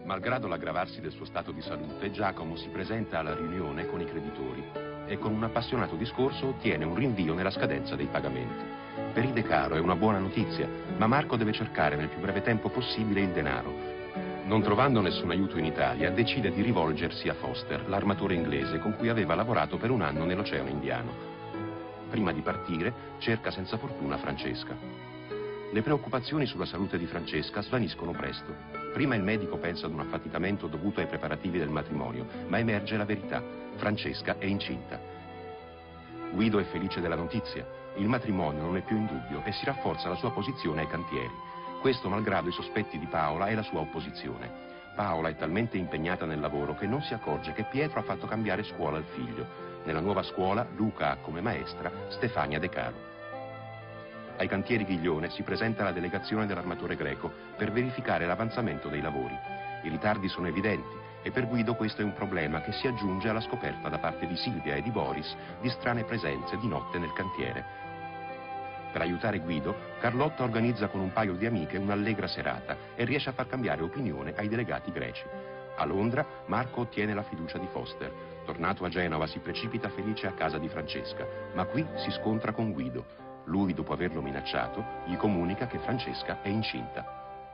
Malgrado l'aggravarsi del suo stato di salute, Giacomo si presenta alla riunione con i creditori e con un appassionato discorso ottiene un rinvio nella scadenza dei pagamenti. Per il Decaro è una buona notizia, ma Marco deve cercare nel più breve tempo possibile il denaro. Non trovando nessun aiuto in Italia, decide di rivolgersi a Foster, l'armatore inglese con cui aveva lavorato per un anno nell'Oceano Indiano. Prima di partire, cerca senza fortuna Francesca. Le preoccupazioni sulla salute di Francesca svaniscono presto. Prima il medico pensa ad un affaticamento dovuto ai preparativi del matrimonio, ma emerge la verità. Francesca è incinta. Guido è felice della notizia. Il matrimonio non è più in dubbio e si rafforza la sua posizione ai cantieri. Questo malgrado i sospetti di Paola e la sua opposizione. Paola è talmente impegnata nel lavoro che non si accorge che Pietro ha fatto cambiare scuola al figlio. Nella nuova scuola Luca ha come maestra Stefania De Caro. Ai cantieri Ghiglione si presenta la delegazione dell'armatore greco per verificare l'avanzamento dei lavori. I ritardi sono evidenti e per Guido questo è un problema che si aggiunge alla scoperta da parte di Silvia e di Boris di strane presenze di notte nel cantiere. Per aiutare Guido, Carlotta organizza con un paio di amiche un'allegra serata e riesce a far cambiare opinione ai delegati greci. A Londra, Marco ottiene la fiducia di Foster. Tornato a Genova si precipita felice a casa di Francesca, ma qui si scontra con Guido. Lui, dopo averlo minacciato, gli comunica che Francesca è incinta.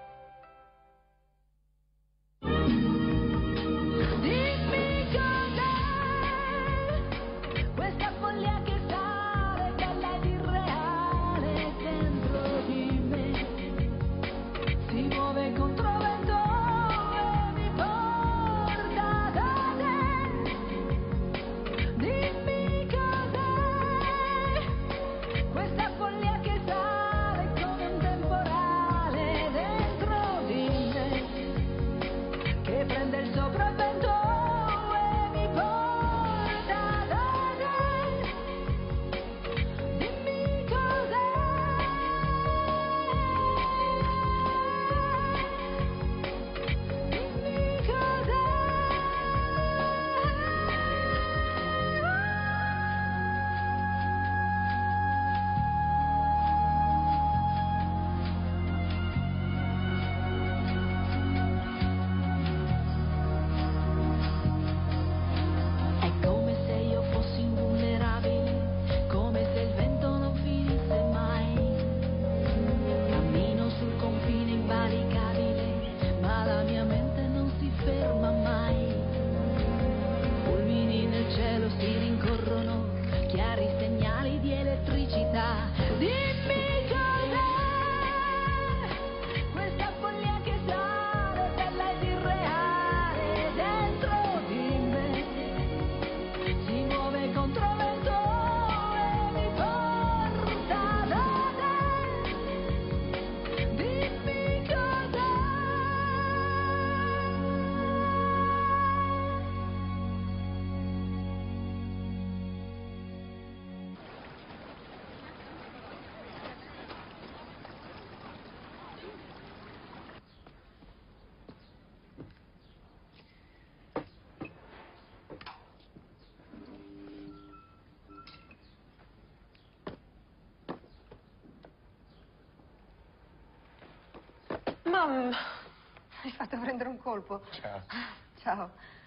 Mi hai fatto prendere un colpo. Ciao. Ciao.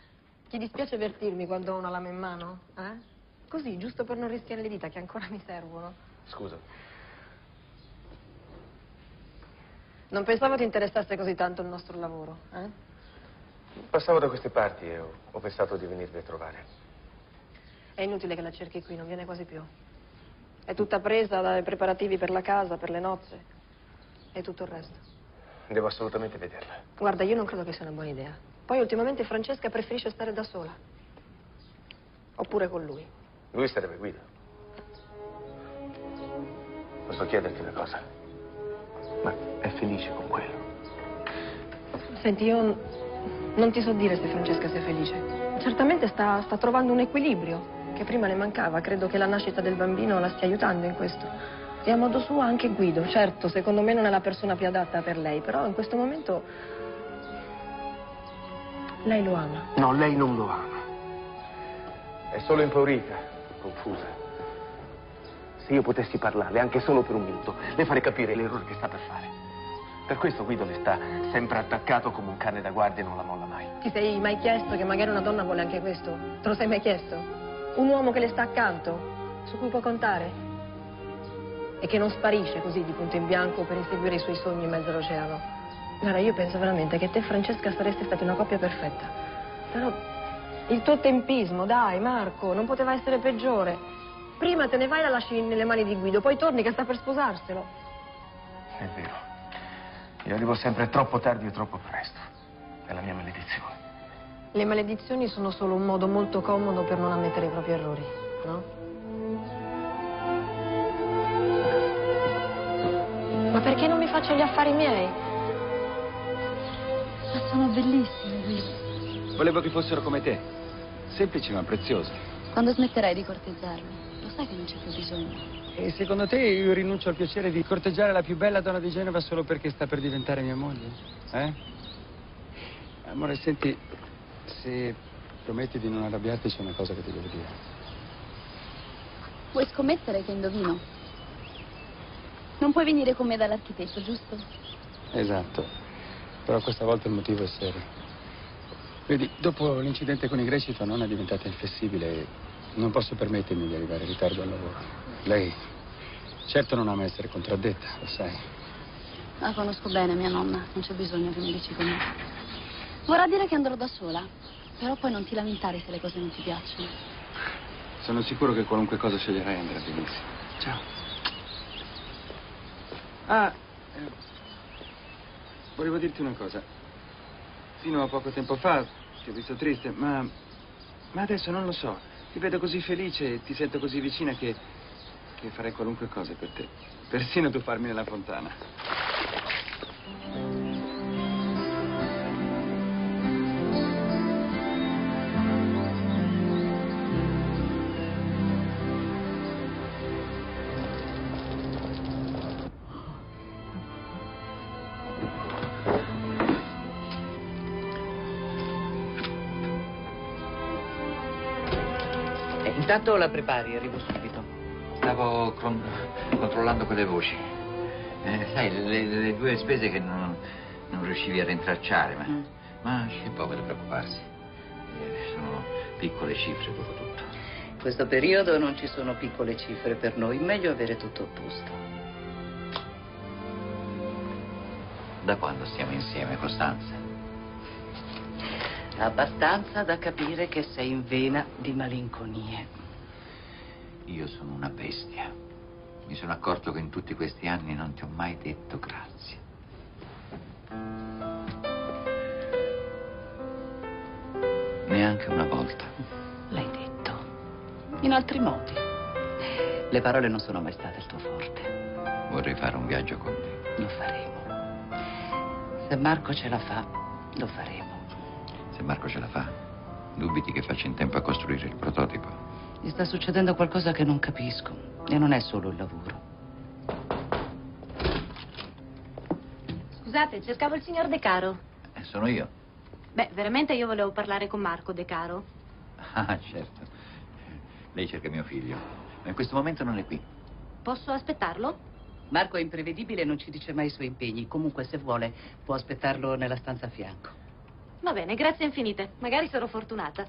Ti dispiace avvertirmi quando ho una lama in mano? Così, giusto per non rischiare le dita che ancora mi servono. Scusa. Non pensavo ti interessasse così tanto il nostro lavoro, Passavo da queste parti e ho pensato di venirvi a trovare. È inutile che la cerchi qui, non viene quasi più. È tutta presa dai preparativi per la casa, per le nozze e tutto il resto. Devo assolutamente vederla. Guarda, io non credo che sia una buona idea. Poi ultimamente Francesca preferisce stare da sola. Oppure con lui. Lui sarebbe Guido. Posso chiederti una cosa? Ma è felice con quello? Senti, io non ti so dire se Francesca sia felice. Certamente sta trovando un equilibrio che prima le mancava. Credo che la nascita del bambino la stia aiutando in questo. E a modo suo anche Guido. Certo, secondo me non è la persona più adatta per lei, però in questo momento lei lo ama. No, lei non lo ama. È solo impaurita, confusa. Se io potessi parlarle anche solo per un minuto, le farei capire l'errore che sta per fare. Per questo Guido le sta sempre attaccato come un cane da guardia e non la molla mai. Ti sei mai chiesto che magari una donna vuole anche questo? Te lo sei mai chiesto? Un uomo che le sta accanto, su cui può contare? E che non sparisce così di punto in bianco per inseguire i suoi sogni in mezzo all'oceano. Guarda, io penso veramente che te e Francesca sareste stati una coppia perfetta. Però il tuo tempismo, dai, Marco, non poteva essere peggiore. Prima te ne vai e la lasci nelle mani di Guido, poi torni che sta per sposarselo. È vero. Io arrivo sempre troppo tardi e troppo presto. È la mia maledizione. Le maledizioni sono solo un modo molto comodo per non ammettere i propri errori, no? Ma perché non mi faccio gli affari miei? Ma sono bellissime, Guido. Volevo che fossero come te. Semplici ma preziose. Quando smetterai di corteggiarmi, lo sai che non c'è più bisogno. E secondo te io rinuncio al piacere di corteggiare la più bella donna di Genova solo perché sta per diventare mia moglie? Amore, senti, se prometti di non arrabbiarti c'è una cosa che ti devo dire. Puoi scommettere che indovino? Non puoi venire con me dall'architetto, giusto? Esatto, però questa volta il motivo è serio. Vedi, dopo l'incidente con i greci tua nonna è diventata inflessibile e non posso permettermi di arrivare in ritardo al lavoro. Lei certo non ama essere contraddetta, lo sai. La conosco bene, mia nonna, non c'è bisogno che mi dici com'è. Vorrà dire che andrò da sola, però poi non ti lamentare se le cose non ti piacciono. Sono sicuro che qualunque cosa sceglierai andrà benissimo. Ciao. Volevo dirti una cosa. Fino a poco tempo fa ti ho visto triste, ma adesso non lo so. Ti vedo così felice e ti sento così vicina che farei qualunque cosa per te. Persino tuffarmi nella fontana. Intanto la prepari, arrivo subito. Stavo controllando quelle voci. Sai, le due spese che non riuscivi a rintracciare, ma c'è poco da preoccuparsi. Sono piccole cifre dopo tutto. In questo periodo non ci sono piccole cifre per noi, meglio avere tutto a posto. Da quando stiamo insieme, Costanza? Abbastanza da capire che sei in vena di malinconie. Io sono una bestia. Mi sono accorto che in tutti questi anni non ti ho mai detto grazie. Neanche una volta. L'hai detto. In altri modi. Le parole non sono mai state il tuo forte. Vorrei fare un viaggio con te. Lo faremo. Se Marco ce la fa, lo faremo. Se Marco ce la fa, dubiti che faccia in tempo a costruire il prototipo? Gli sta succedendo qualcosa che non capisco. E non è solo il lavoro. Scusate, cercavo il signor De Caro. Sono io. Beh, veramente io volevo parlare con Marco De Caro. Ah, certo. Lei cerca mio figlio. Ma in questo momento non è qui. Posso aspettarlo? Marco è imprevedibile e non ci dice mai i suoi impegni. Comunque, se vuole, può aspettarlo nella stanza a fianco. Va bene, grazie infinite. Magari sarò fortunata.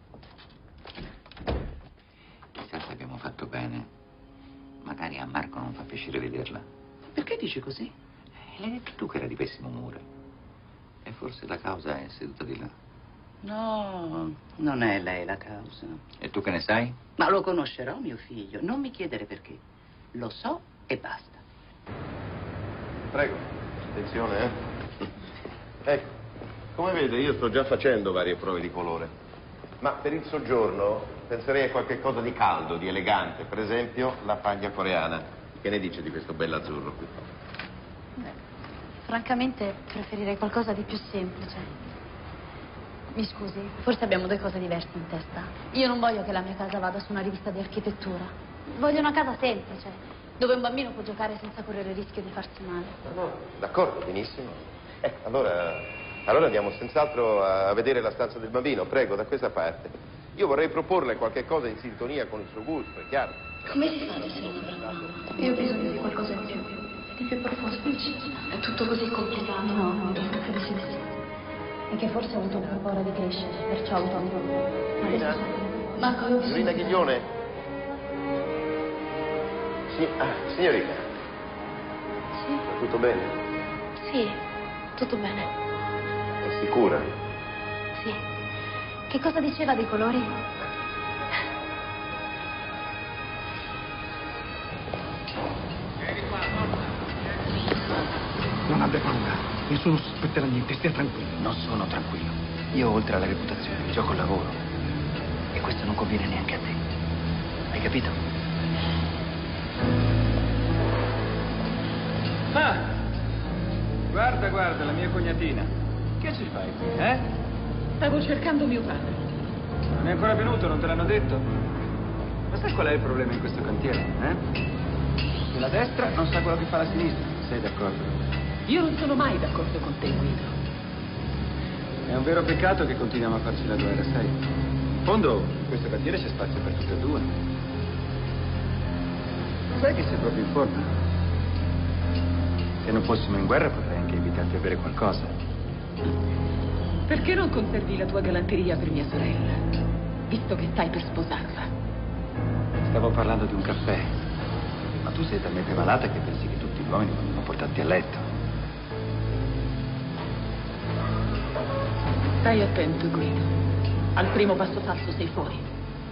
Chissà se abbiamo fatto bene. Magari a Marco non fa piacere vederla. Perché dici così? L'hai detto tu che era di pessimo umore. E forse la causa è seduta di là. No, non è lei la causa. E tu che ne sai? Ma lo conoscerò, mio figlio. Non mi chiedere perché. Lo so e basta. Prego, attenzione, Ecco, come vede io sto già facendo varie prove di colore. Ma per il soggiorno penserei a qualche cosa di caldo, di elegante. Per esempio la paglia coreana. Che ne dice di questo bell'azzurro qui? Beh, francamente preferirei qualcosa di più semplice. Mi scusi, forse abbiamo due cose diverse in testa. Io non voglio che la mia casa vada su una rivista di architettura. Voglio una casa semplice, dove un bambino può giocare senza correre il rischio di farsi male. No, d'accordo, benissimo. Allora andiamo senz'altro a vedere la stanza del bambino. Prego, da questa parte. Io vorrei proporle qualche cosa in sintonia con il suo gusto, è chiaro? Come si fa ad essere una brava mamma? Io ho bisogno di qualcosa in più, di più profoso, più vicino. È tutto tutto così complicato. No, capisci di sì. E che forse ho avuto un po' paura di crescere, perciò ho avuto un po'. Signorina? Marco, io... Signorina Ghiglione? Signorina? Sì? Va tutto bene? Sì, tutto bene. È sicura? Sì. Che cosa diceva dei colori? Non abbia paura, nessuno sospetterà niente, stia tranquillo. Non sono tranquillo. Io oltre alla reputazione mi gioco il lavoro. E questo non conviene neanche a te. Hai capito? Ah! Guarda, la mia cognatina. Che ci fai qui, eh? Stavo cercando mio padre. Non è ancora venuto, non te l'hanno detto? Ma sai qual è il problema in questo cantiere, eh? Che la destra non sa quello che fa la sinistra, sei d'accordo? Io non sono mai d'accordo con te, Guido. È un vero peccato che continuiamo a farci la guerra, sai? In fondo, in questo cantiere c'è spazio per tutte e due. Sai che sei proprio in forma? Se non fossimo in guerra potrei anche invitarti a bere qualcosa. Perché non conservi la tua galanteria per mia sorella, visto che stai per sposarla? Stavo parlando di un caffè. Ma tu sei talmente malata che pensi che tutti gli uomini vogliono portarti a letto. Stai attento, Guido. Al primo passo falso sei fuori.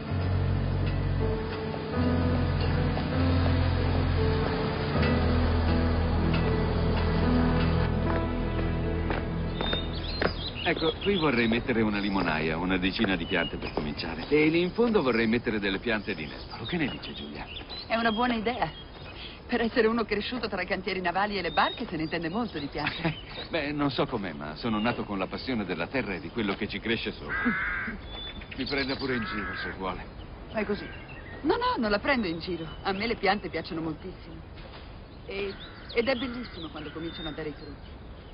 Ecco, qui vorrei mettere una limonaia, una decina di piante per cominciare. E lì in fondo vorrei mettere delle piante di nespolo. Che ne dice Giulia? È una buona idea. Per essere uno cresciuto tra i cantieri navali e le barche se ne intende molto di piante. Beh, non so com'è, ma sono nato con la passione della terra e di quello che ci cresce sopra. Mi prenda pure in giro, se vuole. Fai così? No, non la prendo in giro. A me le piante piacciono moltissimo. Ed è bellissimo quando cominciano a dare i frutti.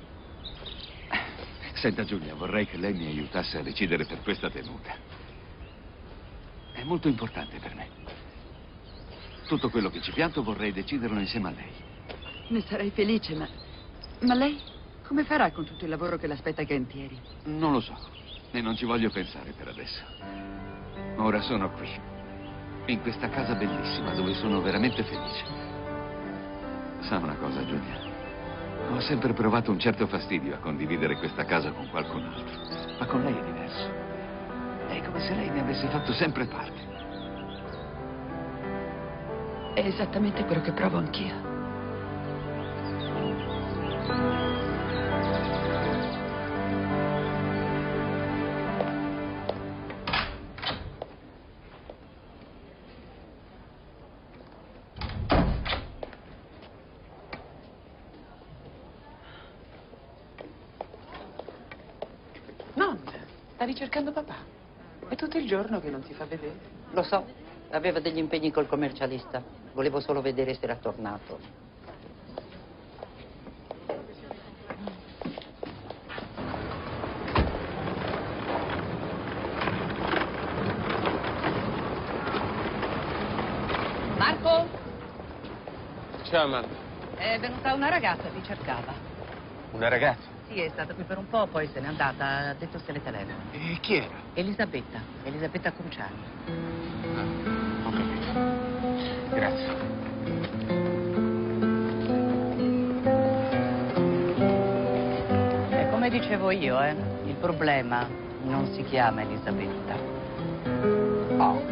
Senta, Giulia, vorrei che lei mi aiutasse a decidere per questa tenuta. È molto importante per me. Tutto quello che ci pianto vorrei deciderlo insieme a lei. Ne sarei felice, ma lei come farà con tutto il lavoro che l'aspetta ai cantieri? Non lo so, e non ci voglio pensare per adesso. Ora sono qui, in questa casa bellissima, dove sono veramente felice. Sa una cosa, Giulia? Ho sempre provato un certo fastidio a condividere questa casa con qualcun altro. Ma con lei è diverso. È come se lei ne avesse fatto sempre parte. È esattamente quello che provo anch'io. Stavi cercando papà? È tutto il giorno che non si fa vedere. Lo so, aveva degli impegni col commercialista. Volevo solo vedere se era tornato. Marco? Ciao, mamma. È venuta una ragazza, ti cercava. Una ragazza? Sì, è stata qui per un po', poi se n'è andata. Ha detto se le telefono. E chi era? Elisabetta Cruciani. Ho capito. Grazie. E come dicevo io, il problema non si chiama Elisabetta. Oh.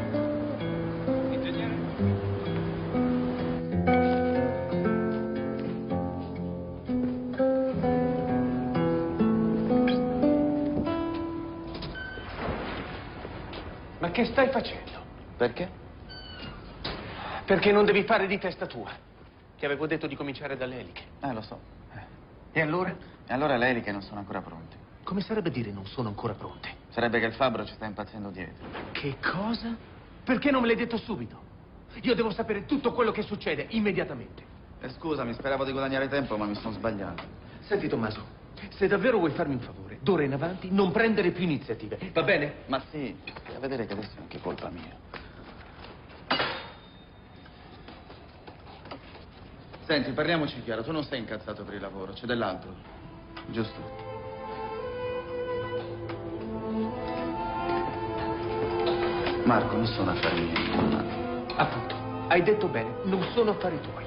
Ma che stai facendo? Perché? Perché non devi fare di testa tua. Ti avevo detto di cominciare dalle eliche. Lo so. E allora? E allora le eliche non sono ancora pronte. Come sarebbe dire non sono ancora pronte? Sarebbe che il fabbro ci sta impazzendo dietro. Che cosa? Perché non me l'hai detto subito? Io devo sapere tutto quello che succede immediatamente. Scusami, speravo di guadagnare tempo, ma mi sono sbagliato. Senti, Tommaso, se davvero vuoi farmi un favore, d'ora in avanti non prendere più iniziative, va bene? Ma sì, a vedere che adesso è anche colpa mia. Senti, parliamoci chiaro, tu non sei incazzato per il lavoro, c'è dell'altro, giusto? Marco, non sono affari miei. Appunto, hai detto bene, non sono affari tuoi.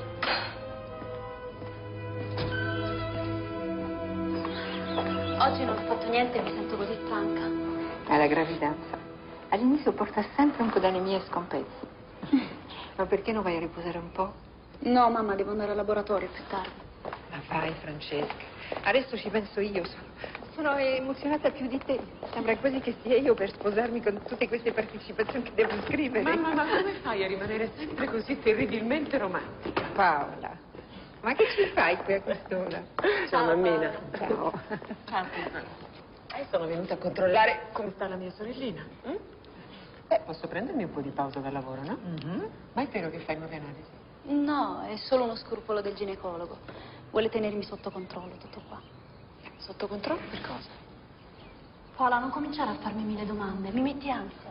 Oggi non ho fatto niente e mi sento così stanca. È la gravidanza. All'inizio porta sempre un po' d'anemia e scompezzi. Ma perché non vai a riposare un po'? No, mamma, devo andare al laboratorio più tardi. Ma vai, Francesca. Adesso ci penso io. Sono emozionata più di te. Sembra quasi che sia io per sposarmi con tutte queste partecipazioni che devo scrivere. Mamma, ma come fai a rimanere sempre così terribilmente romantica? Paola, ma che ci fai qui a quest'ora? Ciao, mammina. Ciao. Ciao. Sono venuta a controllare come sta la mia sorellina. Posso prendermi un po' di pausa dal lavoro, no? Ma è vero che fai nuove analisi? No, è solo uno scrupolo del ginecologo. Vuole tenermi sotto controllo, tutto qua. Sotto controllo per cosa? Paola, non cominciare a farmi 1000 domande, mi metti ansia.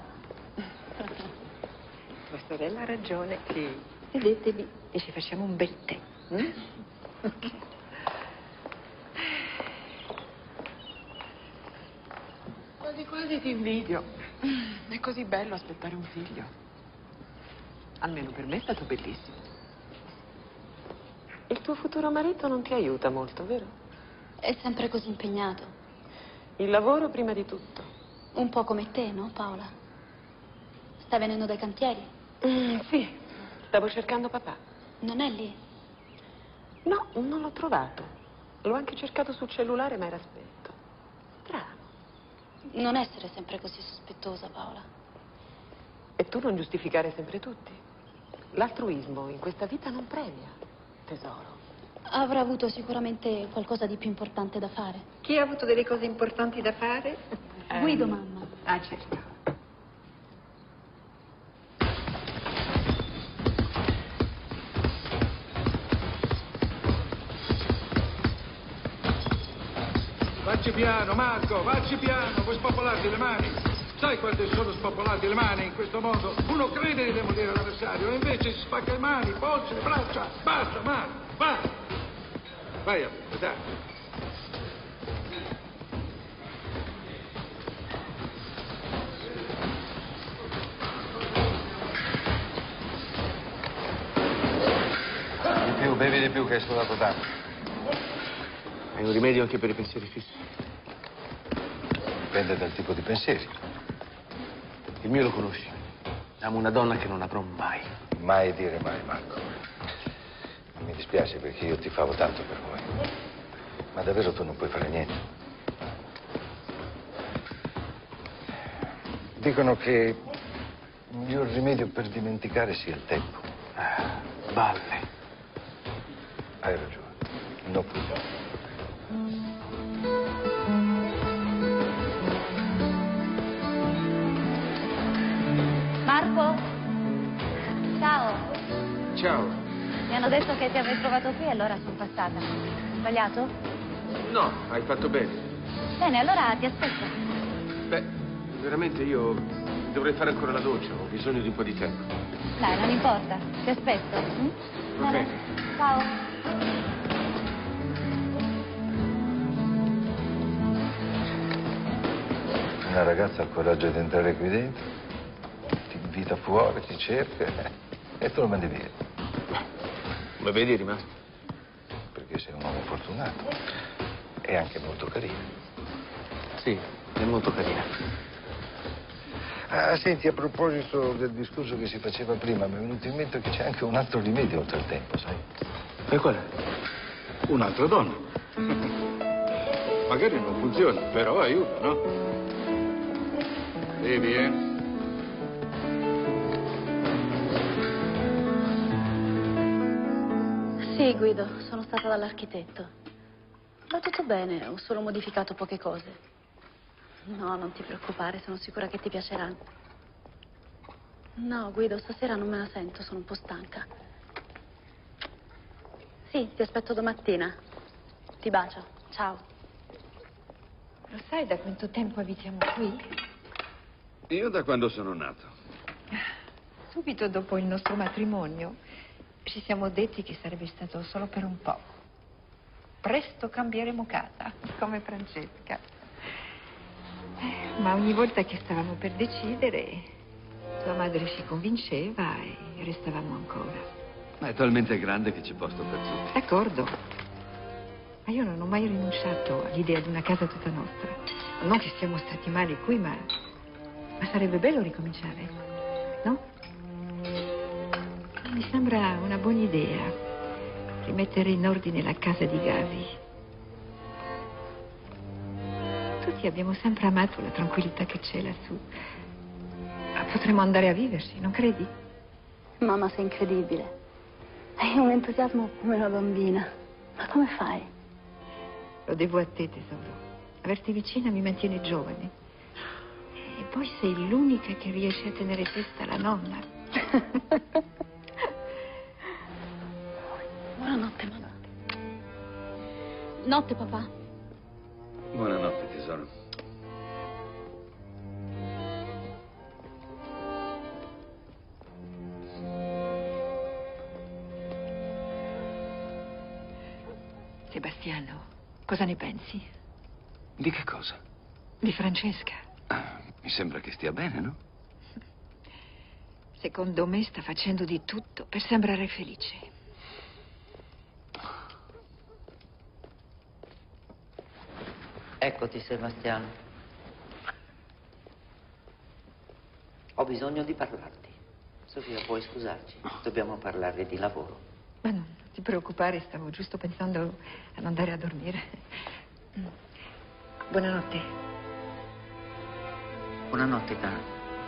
Tua sorella ha ragione. Sì. Sedetevi e ci facciamo un bel tè. Quasi quasi ti invidio. È così bello aspettare un figlio. Almeno per me è stato bellissimo. Il tuo futuro marito non ti aiuta molto, vero? È sempre così impegnato. Il lavoro prima di tutto. Un po' come te, no, Paola? Stai venendo dai cantieri? Sì, stavo cercando papà. Non è lì? No, non l'ho trovato. L'ho anche cercato sul cellulare, ma era spento. Strano. Non essere sempre così sospettosa, Paola. E tu non giustificare sempre tutti. L'altruismo in questa vita non premia, tesoro. Avrà avuto sicuramente qualcosa di più importante da fare. Chi ha avuto delle cose importanti da fare? Guido, mamma. Ah, certo. Vacci piano, Marco, vacci piano, puoi spoppolarti le mani. Sai quante sono spopolate le mani in questo mondo? Uno crede di demolire l'avversario e invece si spacca le mani, polsi, le braccia. Basta, mani, vai. Vai a vedere, dai. Di più, bevi di più che hai sudato tanto. È un rimedio anche per i pensieri fissi? Dipende dal tipo di pensieri. Il mio lo conosci. Amo una donna che non avrò mai. Mai dire mai, Marco. Mi dispiace perché io ti favo tanto per voi. Ma davvero tu non puoi fare niente. Dicono che il miglior rimedio per dimenticare sia il tempo. Balle. Hai ragione. Non puoi. Marco? Ciao. Ciao. Mi hanno detto che ti avrei trovato qui e allora sono passata. Ho sbagliato? No, hai fatto bene. Bene, allora ti aspetto. Beh, veramente io dovrei fare ancora la doccia, ho bisogno di un po' di tempo. Dai, non importa. Ti aspetto. Ok. Ciao. Una ragazza ha il coraggio di entrare qui dentro, ti invita fuori, ti cerca e tu lo mandi via. Come vedi è rimasto. Perché sei un uomo fortunato e anche molto carino. Sì, è molto carina. Ah, senti, a proposito del discorso che si faceva prima, mi è venuto in mente che c'è anche un altro rimedio oltre il tempo, sai? E qual è? Un'altra donna. Magari non funziona, però aiuta, no? Vedi, Sì, Guido, sono stata dall'architetto. Va tutto bene, ho solo modificato poche cose. No, non ti preoccupare, sono sicura che ti piaceranno. No, Guido, stasera non me la sento, sono un po' stanca. Sì, ti aspetto domattina. Ti bacio, ciao. Lo sai da quanto tempo abitiamo qui? Io da quando sono nato. Subito dopo il nostro matrimonio. ci siamo detti che sarebbe stato solo per un po'. Presto cambieremo casa, come Francesca. Ma ogni volta che stavamo per decidere, tua madre si convinceva e restavamo ancora. Ma è talmente grande che c'è posto per tutti. D'accordo. Ma io non ho mai rinunciato all'idea di una casa tutta nostra. Non che siamo stati male qui, ma sarebbe bello ricominciare, no? Mi sembra una buona idea rimettere in ordine la casa di Gavi. Tutti abbiamo sempre amato la tranquillità che c'è lassù. Ma potremmo andare a viverci, non credi? Mamma, sei incredibile. Hai un entusiasmo come una bambina. Ma come fai? Lo devo a te, tesoro. Averti vicina mi mantiene giovane. E poi sei l'unica che riesce a tenere testa alla nonna. Buonanotte, mamma. Notte, papà. Buonanotte, tesoro. Sebastiano, cosa ne pensi? Di che cosa? Di Francesca. Mi sembra che stia bene, no? Secondo me sta facendo di tutto per sembrare felice. Eccoti, Sebastiano. Ho bisogno di parlarti. Sofia, puoi scusarci? Dobbiamo parlare di lavoro. Ma non ti preoccupare, stavo giusto pensando ad andare a dormire. Buonanotte. Buonanotte, cara.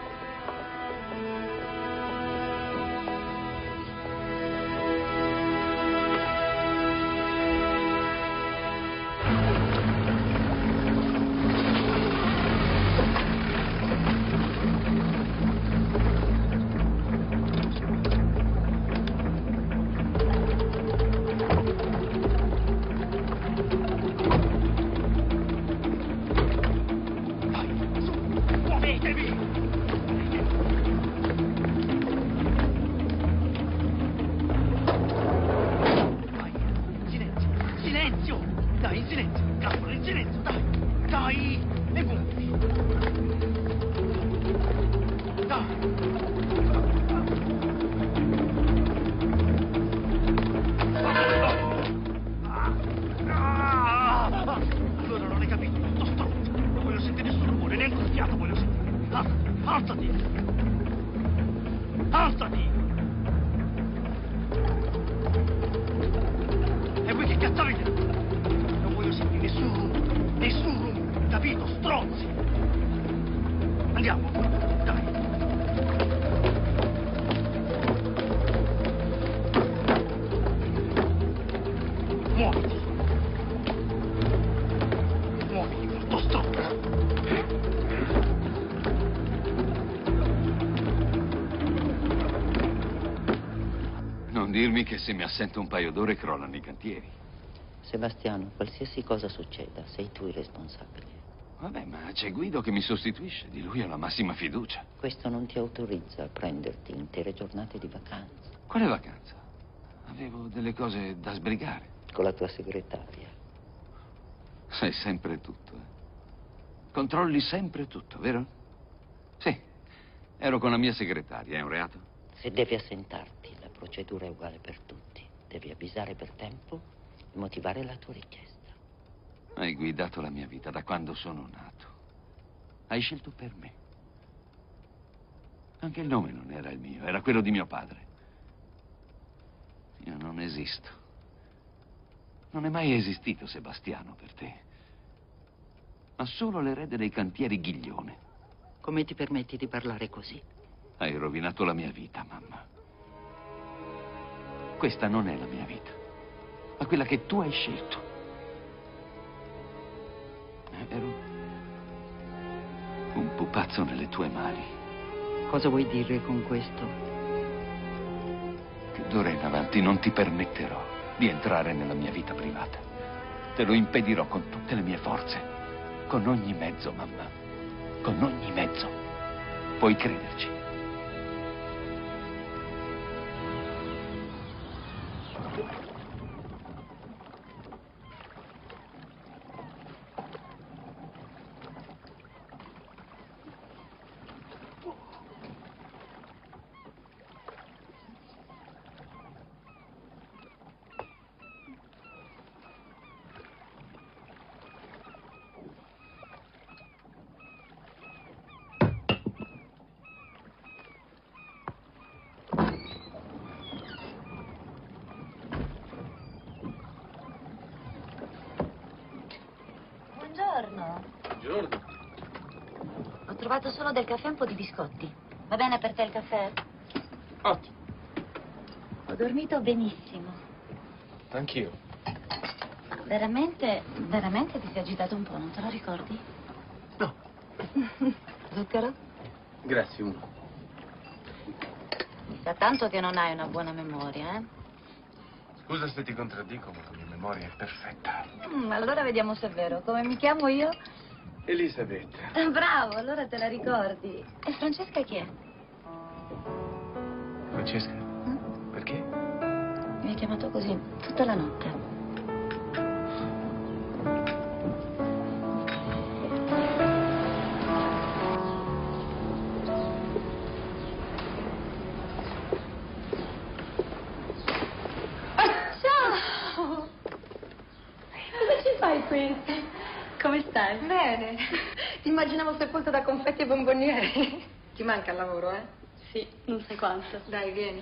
Dirmi che se mi assento un paio d'ore crollano i cantieri. Sebastiano, qualsiasi cosa succeda, sei tu il responsabile. Vabbè, ma c'è Guido che mi sostituisce. Di lui ho la massima fiducia. Questo non ti autorizza a prenderti intere giornate di vacanza. Quale vacanza? Avevo delle cose da sbrigare. Con la tua segretaria. Sai sempre tutto, eh? Controlli sempre tutto, vero? Sì. Ero con la mia segretaria. È un reato? Se devi assentarti, la procedura è uguale per tutti. Devi avvisare per tempo e motivare la tua richiesta. Hai guidato la mia vita da quando sono nato. Hai scelto per me. Anche il nome non era il mio, era quello di mio padre. Io non esisto. Non è mai esistito Sebastiano per te. Ma solo l'erede dei cantieri Ghiglione. Come ti permetti di parlare così? Hai rovinato la mia vita, mamma. Questa non è la mia vita, ma quella che tu hai scelto. Ero un pupazzo nelle tue mani. Cosa vuoi dire con questo? Che d'ora in avanti non ti permetterò di entrare nella mia vita privata. Te lo impedirò con tutte le mie forze. Con ogni mezzo, mamma. Con ogni mezzo. Puoi crederci. Buongiorno. Ho trovato solo del caffè e un po' di biscotti. Va bene per te il caffè? Ottimo. Ho dormito benissimo. Anch'io. Veramente ti sei agitato un po', non te lo ricordi? No. Zucchero? Grazie, uno. Mi sa tanto che non hai una buona memoria, eh? Scusa se ti contraddico, ma la mia memoria è perfetta. Allora vediamo se è vero. Come mi chiamo io? Elisabetta. Bravo, allora te la ricordi. E Francesca chi è? Francesca? Perché? Mi ha chiamato così tutta la notte. Ciao! Cosa ci fai qui? Come stai? Bene. Ti immaginavo sepolta da confetti e bomboniere. Ti manca il lavoro, eh? Sì, non sai quanto. Dai, vieni.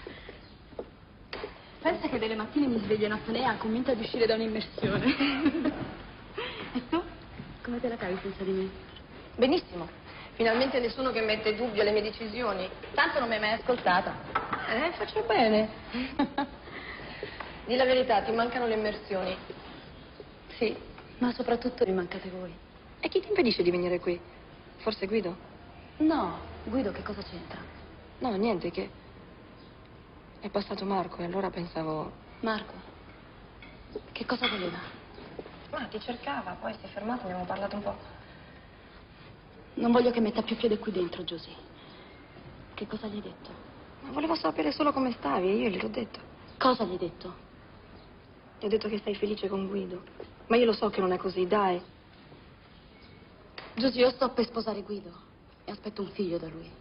Pensa che delle mattine mi sveglio in apnea convinta di uscire da un'immersione. E tu? Come te la cavi senza di me? Benissimo. Finalmente nessuno che mette dubbio alle mie decisioni. Tanto non mi hai mai ascoltata. Faccio bene. Di la verità, ti mancano le immersioni. Sì, ma soprattutto mi mancate voi. E chi ti impedisce di venire qui? Forse Guido? No, Guido che cosa c'entra? No, niente, che... È passato Marco e allora pensavo... Marco? Che cosa voleva? Ma ti cercava, poi si è fermato, abbiamo parlato un po'. Non voglio che metta più piede qui dentro, Giusy. Che cosa gli hai detto? Ma volevo sapere solo come stavi e io gliel'ho detto. Cosa gli hai detto? Gli ho detto che stai felice con Guido. Ma io lo so che non è così, dai. Giusy, io sto per sposare Guido e aspetto un figlio da lui.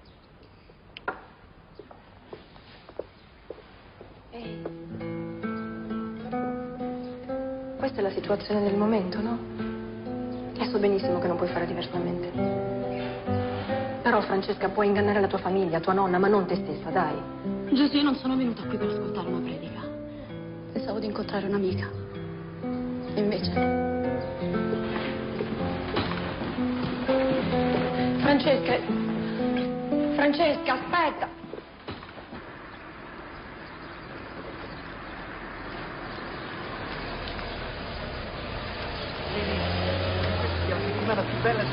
Ehi. Questa è la situazione del momento, no? E so benissimo che non puoi fare diversamente. Però, Francesca, puoi ingannare la tua famiglia, tua nonna, ma non te stessa, dai. Giusy, io non sono venuta qui per ascoltare una predica. Pensavo di incontrare un'amica. E invece... Francesca, aspetta! La settimana più bella.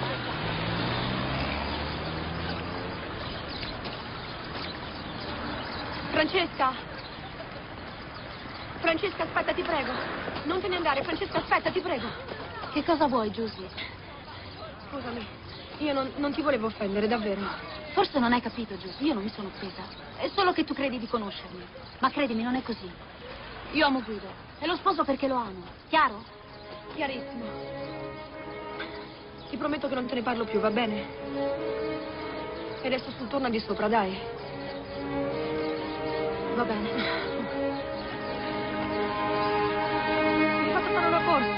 Francesca! Francesca, aspetta, ti prego. Non te ne andare, Francesca, aspetta, ti prego. Che cosa vuoi, Giusy? Scusami, io non ti volevo offendere, davvero. Forse non hai capito, Giusy, io non mi sono offesa. È solo che tu credi di conoscermi. Ma credimi, non è così. Io amo Guido e lo sposo perché lo amo. Chiaro? Chiarissimo. Ti prometto che non te ne parlo più, va bene? E adesso sul torno di sopra, dai. Va bene. Mi faccio fare una corsa.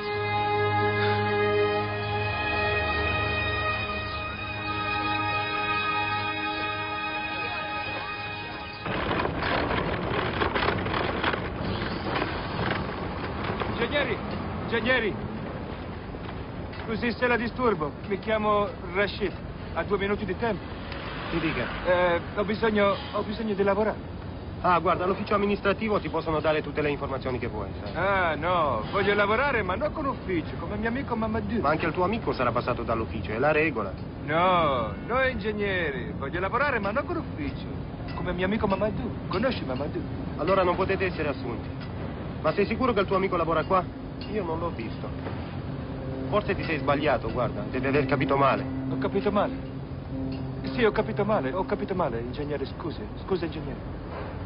Ingegneri, scusi se la disturbo, mi chiamo Rashid, ha 2 minuti di tempo. Ti dica. Ho bisogno di lavorare. Ah, guarda, all'ufficio amministrativo ti possono dare tutte le informazioni che vuoi, sai. Ah, no, voglio lavorare ma non con ufficio, come mio amico Mamadou. Ma anche il tuo amico sarà passato dall'ufficio, è la regola. No, noi ingegneri, voglio lavorare ma non con ufficio, come mio amico Mamadou. Conosci Mamadou? Allora non potete essere assunti. Ma sei sicuro che il tuo amico lavora qua? Io non l'ho visto. Forse ti sei sbagliato, guarda, devi aver capito male. Ho capito male? Sì, ho capito male, ingegnere, scusa ingegnere.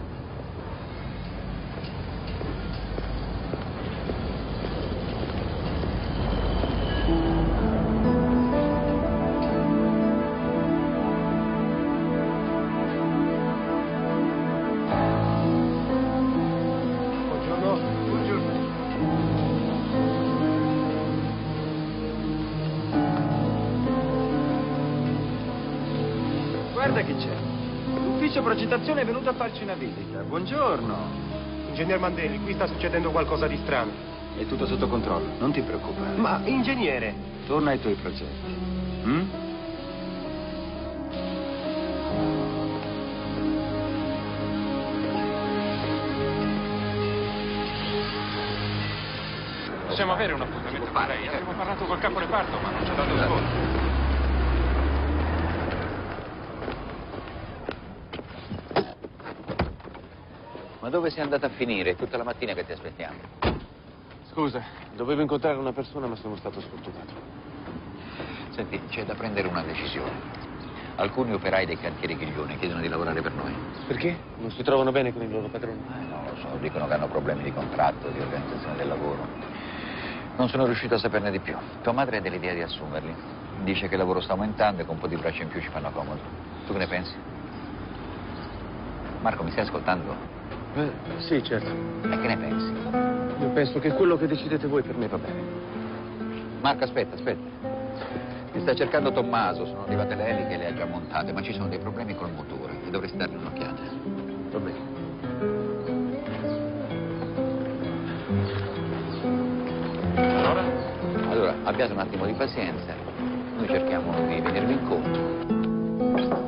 Guarda che c'è. L'ufficio progettazione è venuto a farci una visita. Buongiorno. Ingegner Mandelli, qui sta succedendo qualcosa di strano. È tutto sotto controllo, non ti preoccupare. Ma, ingegnere! Torna ai tuoi progetti. Mm? Possiamo avere un appuntamento con lei? Abbiamo parlato col capo reparto, ma non ci ha dato ascolto. Ma dove sei andata a finire? È tutta la mattina che ti aspettiamo. Scusa, dovevo incontrare una persona ma sono stato sfortunato. Senti, c'è da prendere una decisione. Alcuni operai dei cantieri Ghiglione chiedono di lavorare per noi. Perché? Non si trovano bene con il loro padrone? Non lo so, dicono che hanno problemi di contratto, di organizzazione del lavoro. Non sono riuscito a saperne di più. Tua madre ha dell'idea di assumerli. Dice che il lavoro sta aumentando e con un po' di braccia in più ci fanno comodo. Tu che ne pensi? Marco, mi stai ascoltando? Sì, certo. E che ne pensi? Io penso che quello che decidete voi per me va bene. Marco, aspetta. Mi sta cercando Tommaso, sono arrivate le eliche e le ha già montate, ma ci sono dei problemi col motore e dovresti dargli un'occhiata. Va bene. Allora, abbiate un attimo di pazienza. Noi cerchiamo di venirvi incontro.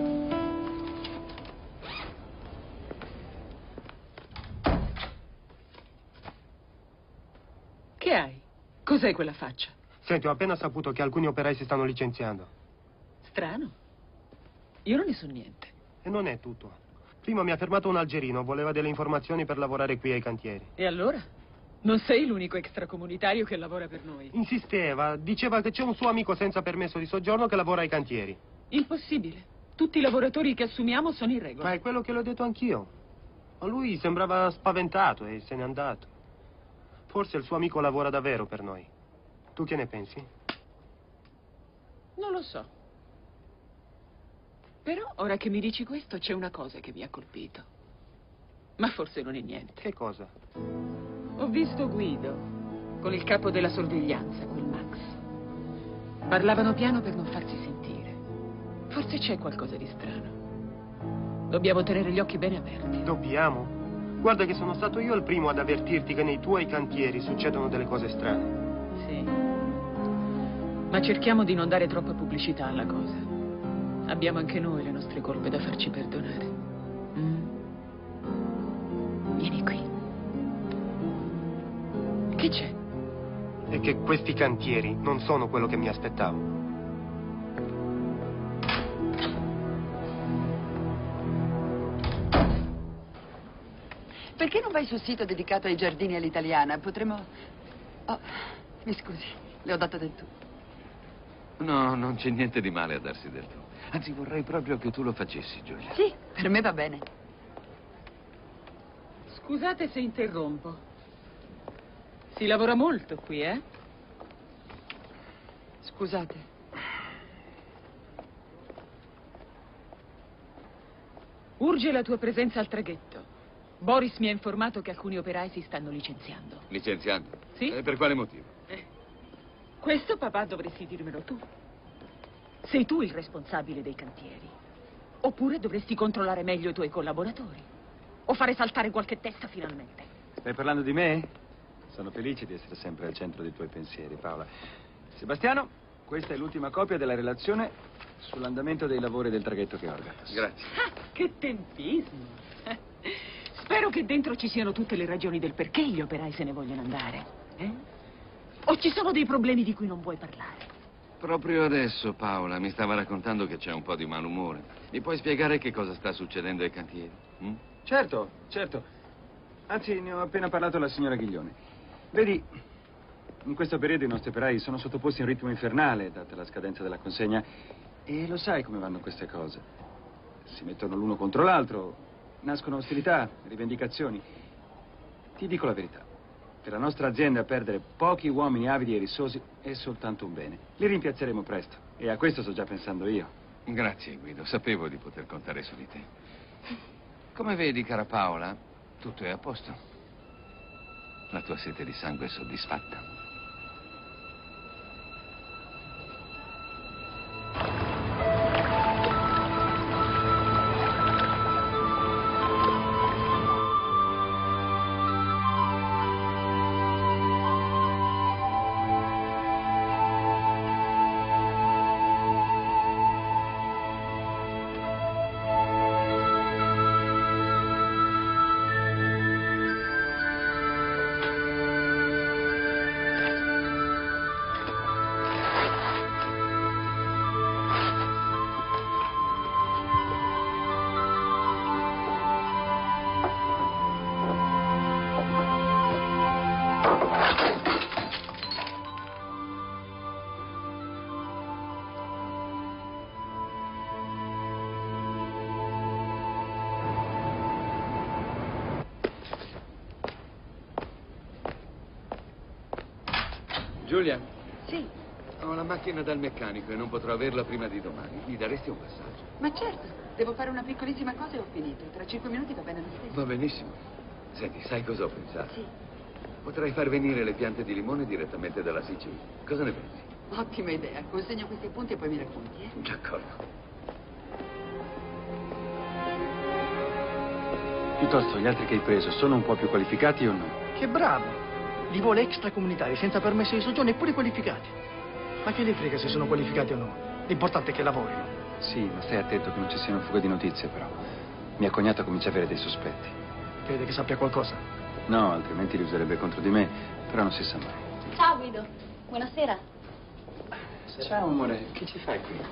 Che hai? Cos'è quella faccia? Senti, ho appena saputo che alcuni operai si stanno licenziando. Strano. Io non ne so niente. E non è tutto. Prima mi ha fermato un algerino, voleva delle informazioni per lavorare qui ai cantieri. E allora? Non sei l'unico extracomunitario che lavora per noi. Insisteva, diceva che c'è un suo amico senza permesso di soggiorno che lavora ai cantieri. Impossibile. Tutti i lavoratori che assumiamo sono in regola. Ma è quello che l'ho detto anch'io. Ma lui sembrava spaventato e se n'è andato. Forse il suo amico lavora davvero per noi. Tu che ne pensi? Non lo so. Però, ora che mi dici questo, c'è una cosa che mi ha colpito. Ma forse non è niente. Che cosa? Ho visto Guido con il capo della sorveglianza, quel Max. Parlavano piano per non farsi sentire. Forse c'è qualcosa di strano. Dobbiamo tenere gli occhi bene aperti. Dobbiamo? Guarda che sono stato io il primo ad avvertirti che nei tuoi cantieri succedono delle cose strane. Sì. Ma cerchiamo di non dare troppa pubblicità alla cosa. Abbiamo anche noi le nostre colpe da farci perdonare. Vieni qui. Che c'è? È che questi cantieri non sono quello che mi aspettavo. Perché non vai sul sito dedicato ai giardini all'italiana? Potremmo... Oh, mi scusi, le ho dato del tu. No, non c'è niente di male a darsi del tu. Anzi, vorrei proprio che tu lo facessi, Giulia. Sì, per me va bene. Scusate se interrompo. Si lavora molto qui, eh? Scusate. Urge la tua presenza al traghetto. Boris mi ha informato che alcuni operai si stanno licenziando. Licenziando? Sì. Per quale motivo? Questo, papà, dovresti dirmelo tu. Sei tu il responsabile dei cantieri. Oppure dovresti controllare meglio i tuoi collaboratori. O fare saltare qualche testa finalmente. Stai parlando di me? Sono felice di essere sempre al centro dei tuoi pensieri, Paola. Sebastiano, questa è l'ultima copia della relazione sull'andamento dei lavori del traghetto che organizzo. Grazie. Ah, che tempismo. Spero che dentro ci siano tutte le ragioni del perché gli operai se ne vogliono andare. O ci sono dei problemi di cui non vuoi parlare? Proprio adesso Paola mi stava raccontando che c'è un po' di malumore. Mi puoi spiegare che cosa sta succedendo ai cantieri? Certo. Anzi, ne ho appena parlato alla signora Ghiglione. Vedi, in questo periodo i nostri operai sono sottoposti a un ritmo infernale, data la scadenza della consegna. E lo sai come vanno queste cose. Si mettono l'uno contro l'altro, nascono ostilità, rivendicazioni. Ti dico la verità. Per la nostra azienda perdere pochi uomini avidi e rissosi è soltanto un bene. Li rimpiazzeremo presto. E a questo sto già pensando io. Grazie, Guido. Sapevo di poter contare su di te. Come vedi, cara Paola, tutto è a posto. La tua sete di sangue è soddisfatta. Giulia, Sì, ho la macchina dal meccanico e non potrò averla prima di domani. Mi daresti un passaggio? ma certo. Devo fare una piccolissima cosa e ho finito. Tra 5 minuti va bene lo stesso. Va benissimo. Senti, sai cosa ho pensato? Sì. Potrei far venire le piante di limone direttamente dalla Sicilia. Cosa ne pensi? Ottima idea. Consegno questi appunti e poi mi racconti, eh? D'accordo. Piuttosto, gli altri che hai preso sono un po' più qualificati o no? Che bravo! Li vuole extracomunitari, senza permesso di soggiorno e pure qualificati. Ma che gli frega se sono qualificati o no? L'importante è che lavorino. Sì, ma stai attento che non ci siano fughe di notizie, però. Mia cognata comincia a avere dei sospetti. Crede che sappia qualcosa? No, altrimenti li userebbe contro di me, però non si sa mai. Ciao Guido, buonasera. Ciao, amore, che ci fai qui?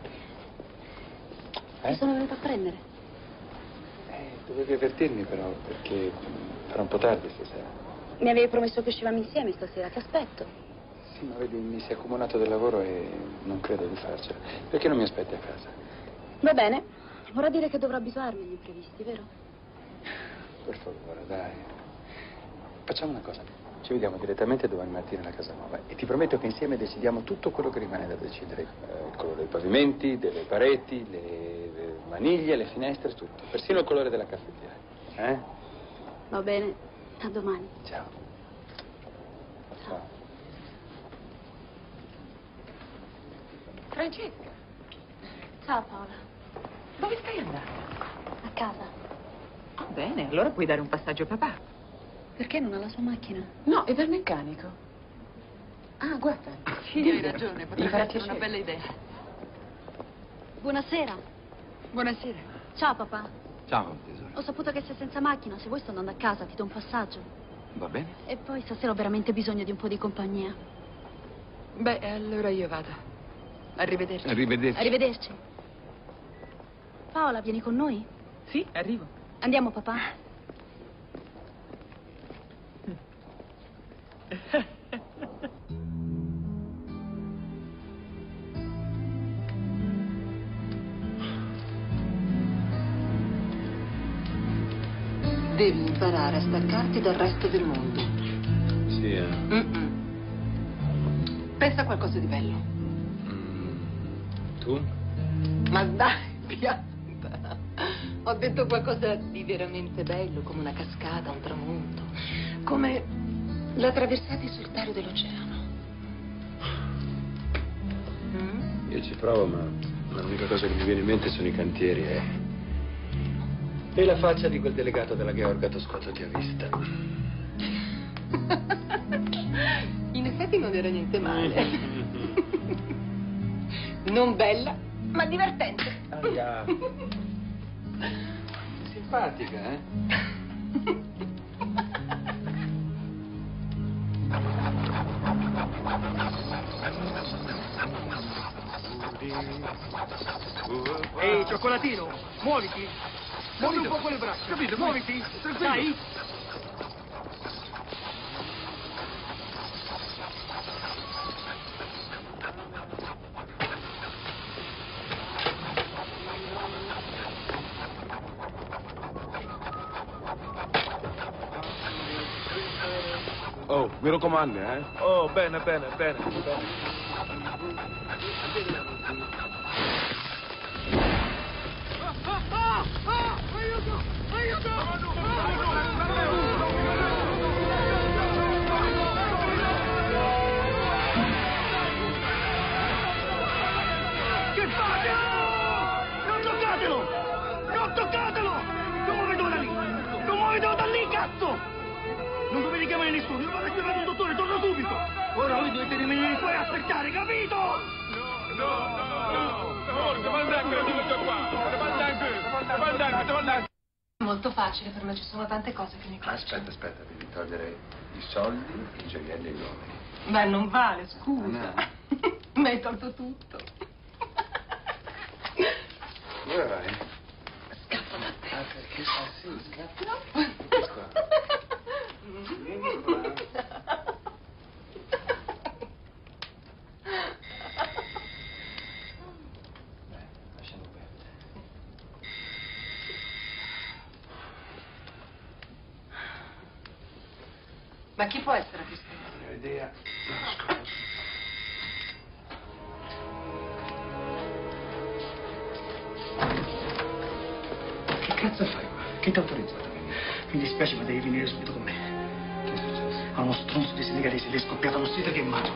Ti sono venuta a prendere. Dovevi avvertirmi, però, perché farà un po' tardi stasera. Mi avevi promesso che uscivamo insieme stasera, ti aspetto. Sì, ma vedi, mi si è accumulato del lavoro e non credo di farcela. Perché non mi aspetti a casa? Va bene, vorrà dire che dovrò abituarmi agli imprevisti, vero? Per favore, dai. Facciamo una cosa. Ci vediamo direttamente domani mattina alla casa nuova e ti prometto che insieme decidiamo tutto quello che rimane da decidere. Il colore dei pavimenti, delle pareti, le maniglie, le finestre, tutto. Persino il colore della caffettiera. Va bene, a domani. Ciao. Ciao. Francesca, Ciao Paola. dove stai andando? A casa. Oh, bene, allora puoi dare un passaggio a papà. Perché non ha la sua macchina? No, è dal meccanico. Ah, guarda. Sì, hai ragione, Gli potrebbe farà essere una piacere. bella idea. Buonasera. Buonasera. Ciao papà. Ciao, tesoro. Ho saputo che sei senza macchina, se vuoi sto andando a casa, ti do un passaggio. Va bene? E poi stasera ho veramente bisogno di un po' di compagnia. Beh, allora io vado. Arrivederci. Arrivederci. Arrivederci. Paola, vieni con noi? Sì, arrivo. Andiamo papà? Devi imparare a staccarti dal resto del mondo. Sì, Pensa a qualcosa di bello. Tu? Ma dai, pianta. Ho detto qualcosa di veramente bello, come una cascata, un tramonto. Come la traversata in solitario dell'oceano. Io ci provo, ma l'unica cosa che mi viene in mente sono i cantieri e la faccia di quel delegato della Georg Toscotto ti ha vista. In effetti non era niente male. Non bella, ma divertente. Aia. Simpatica, eh? Ehi, cioccolatino, muoviti! Muovi un po' quelle braccia! Capito? Muoviti! Dai! Oh, mi raccomando, eh? Oh, bene, bene, bene, bene. Aiuto! Aiuto! Che fate? Non toccatelo! Non toccatelo! Non muovetelo da lì! Non muovetelo da lì, cazzo! Non dovete chiamare nessuno, io vado a chiamare un dottore, torno subito! Ora voi dovete rimanere qua e aspettare, capito? Molto facile, per me ci sono tante cose che mi piacciono. Aspetta, devi togliere i soldi, i gioielli e gli uomini. Beh, non vale, scusa. Mi hai tolto tutto. Dove vai? Scappo da te. Ah, perché sì, scappa. No. Vieni qua. Lasciamo perdere. Ma chi può essere questo? Non ho idea. Che cazzo fai qua? Chi ti ha autorizzato a venire? Mi dispiace, ma devi venire subito con me. Che è successo? A uno stronzo di senegalese, le è scoppiata lo stile che è in mano.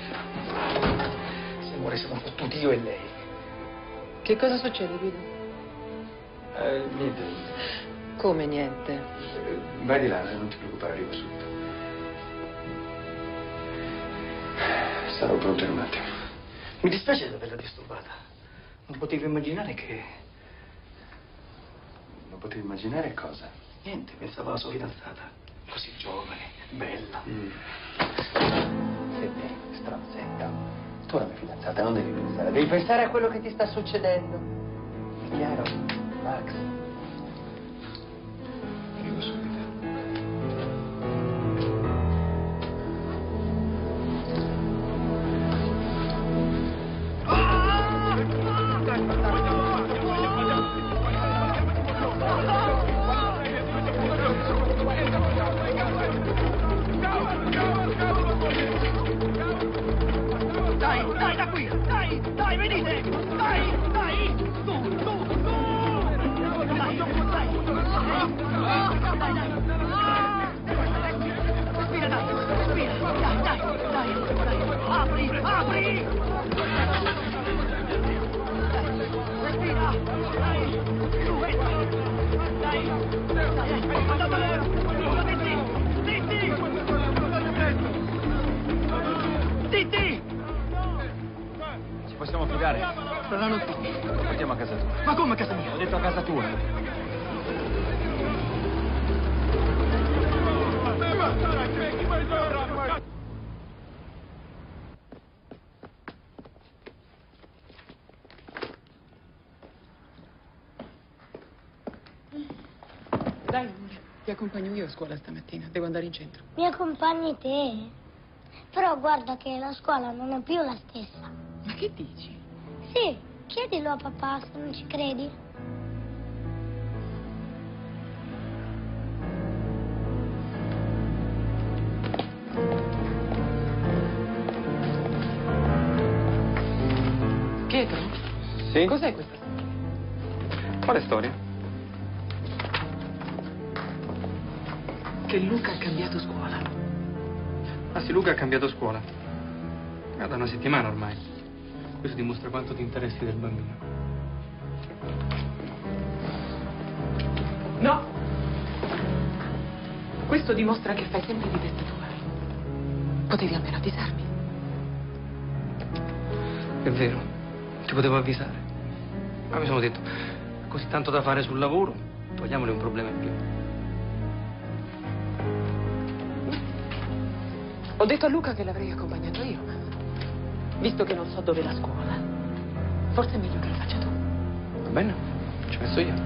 Se muore siamo fottuti io e lei. Che cosa succede, Guido? Niente. Come niente? Vai di là, non ti preoccupare, arrivo subito. Sarò pronto in un attimo. Mi dispiace di averla disturbata. Non potevo immaginare che... Non potevi immaginare cosa? Niente, pensavo alla sua fidanzata. Così giovane, bella. Senti, stronzetta. Tu la mia fidanzata, non devi pensare. Devi pensare a quello che ti sta succedendo. È chiaro, Max? Arrivo subito. Dai, da qui! Dai, venite! Dai! Tu! Dai! Respira, dai! Apri! Respira! Dai! Su, Zitti! Ci possiamo fidare? Saranno tutti. Portiamo a casa tua. Ma come a casa mia? Ho detto a casa tua. Dai, amore, ti accompagno io a scuola stamattina. Devo andare in centro. Mi accompagni te? Però guarda che la scuola non è più la stessa. Ma che dici? Sì, chiedilo a papà se non ci credi. Pietro? Sì? Cos'è questa storia? Quale storia? Che Luca ha cambiato scuola. Ah sì, Luca ha cambiato scuola. Da una settimana ormai. Questo dimostra quanto ti interessi del bambino. No! Questo dimostra che fai sempre di testa tua. Potevi almeno avvisarmi. È vero, ti potevo avvisare. Ma mi sono detto, così tanto da fare sul lavoro, togliamole un problema in più. Ho detto a Luca che l'avrei accompagnato io, ma visto che non so dove è la scuola, forse è meglio che lo faccia tu. Va bene, ci penso io.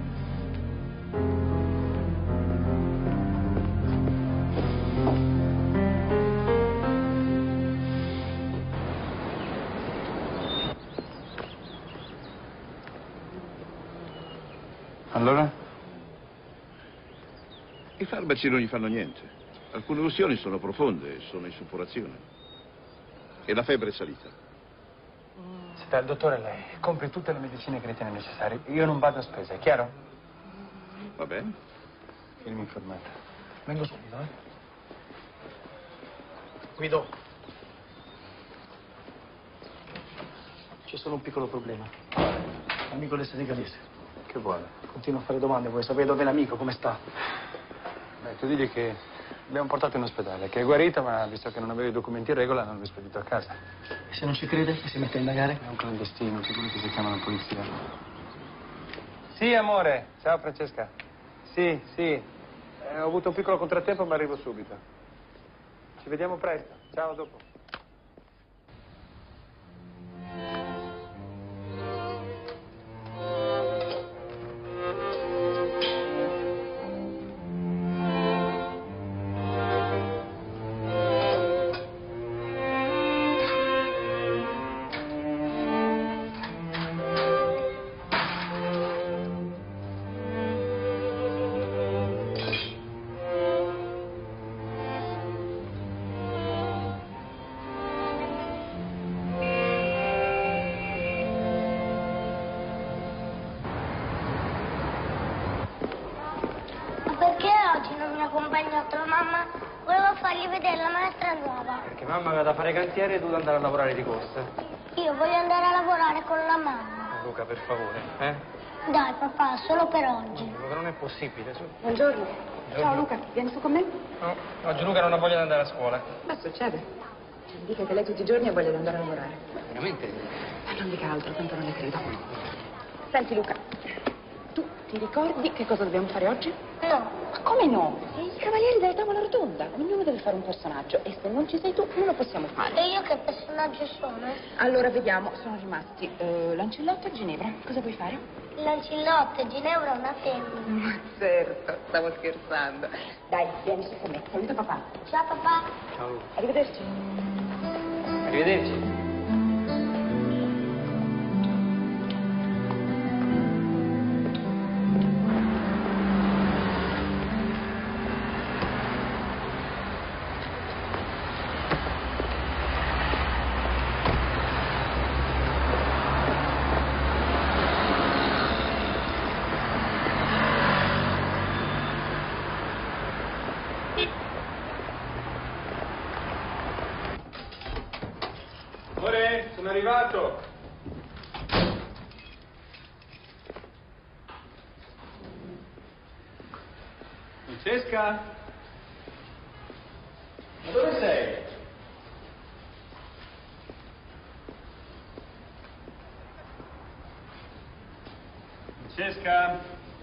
Allora? I farmaci non gli fanno niente. Alcune ustioni sono profonde, sono in suppurazione. E la febbre è salita. Senta, il dottore lei compri tutte le medicine che ritiene necessarie. Io non vado a spesa, è chiaro? Va bene? Tienimi informata. Vengo subito, Guido. C'è solo un piccolo problema. L'amico del senegalese. Che vuole? Continua a fare domande, vuoi sapere dove è l'amico, come sta? Beh, tu digli che l'abbiamo portato in ospedale, che è guarito, ma visto che non aveva i documenti in regola, non l'ho spedito a casa. E se non ci crede, che si mette a indagare? È un clandestino, sicuro che si chiama la polizia. Sì, amore. Ciao, Francesca. Sì. Ho avuto un piccolo contrattempo, ma arrivo subito. Ci vediamo presto. Ciao, a dopo. fargli vedere la maestra nuova. Perché mamma va da fare cantiere e tu devi andare a lavorare di corsa. Io voglio andare a lavorare con la mamma. Luca, per favore, Dai papà, solo per oggi. Luca, non è possibile. Buongiorno. Ciao Luca, vieni su con me? No, oggi Luca non ha voglia di andare a scuola. Ma succede. Dica che lei tutti i giorni ha voglia di andare a lavorare. Veramente? Non dica altro, tanto non le credo. Senti Luca, tu ti ricordi che cosa dobbiamo fare oggi? No. Ma come no? I cavalieri della tavola rotonda. Ognuno deve fare un personaggio e se non ci sei tu non lo possiamo fare. E io che personaggio sono? Allora vediamo, sono rimasti Lancillotto e Ginevra. Cosa vuoi fare? Lancillotto e Ginevra una femmina. Ma certo, stavo scherzando. Dai, vieni su con me. Saluta papà. Ciao papà. Ciao. Arrivederci. Arrivederci. Sono arrivato. Francesca? Ma dove sei? Francesca?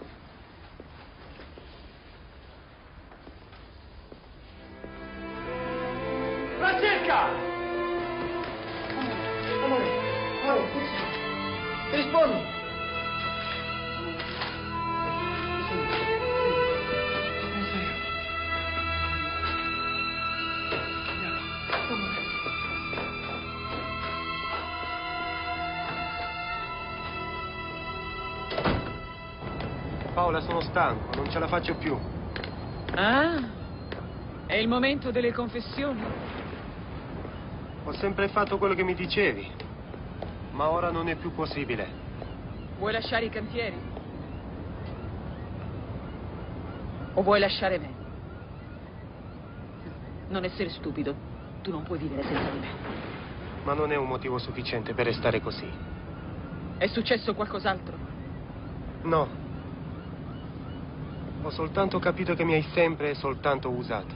Francesca! Ti rispondi? Paola, sono stanco, non ce la faccio più. Ah, è il momento delle confessioni. Ho sempre fatto quello che mi dicevi, ma ora non è più possibile. Vuoi lasciare i cantieri? O vuoi lasciare me? Non essere stupido, tu non puoi vivere senza di me. Ma non è un motivo sufficiente per restare così. È successo qualcos'altro? No. Ho soltanto capito che mi hai sempre e soltanto usato.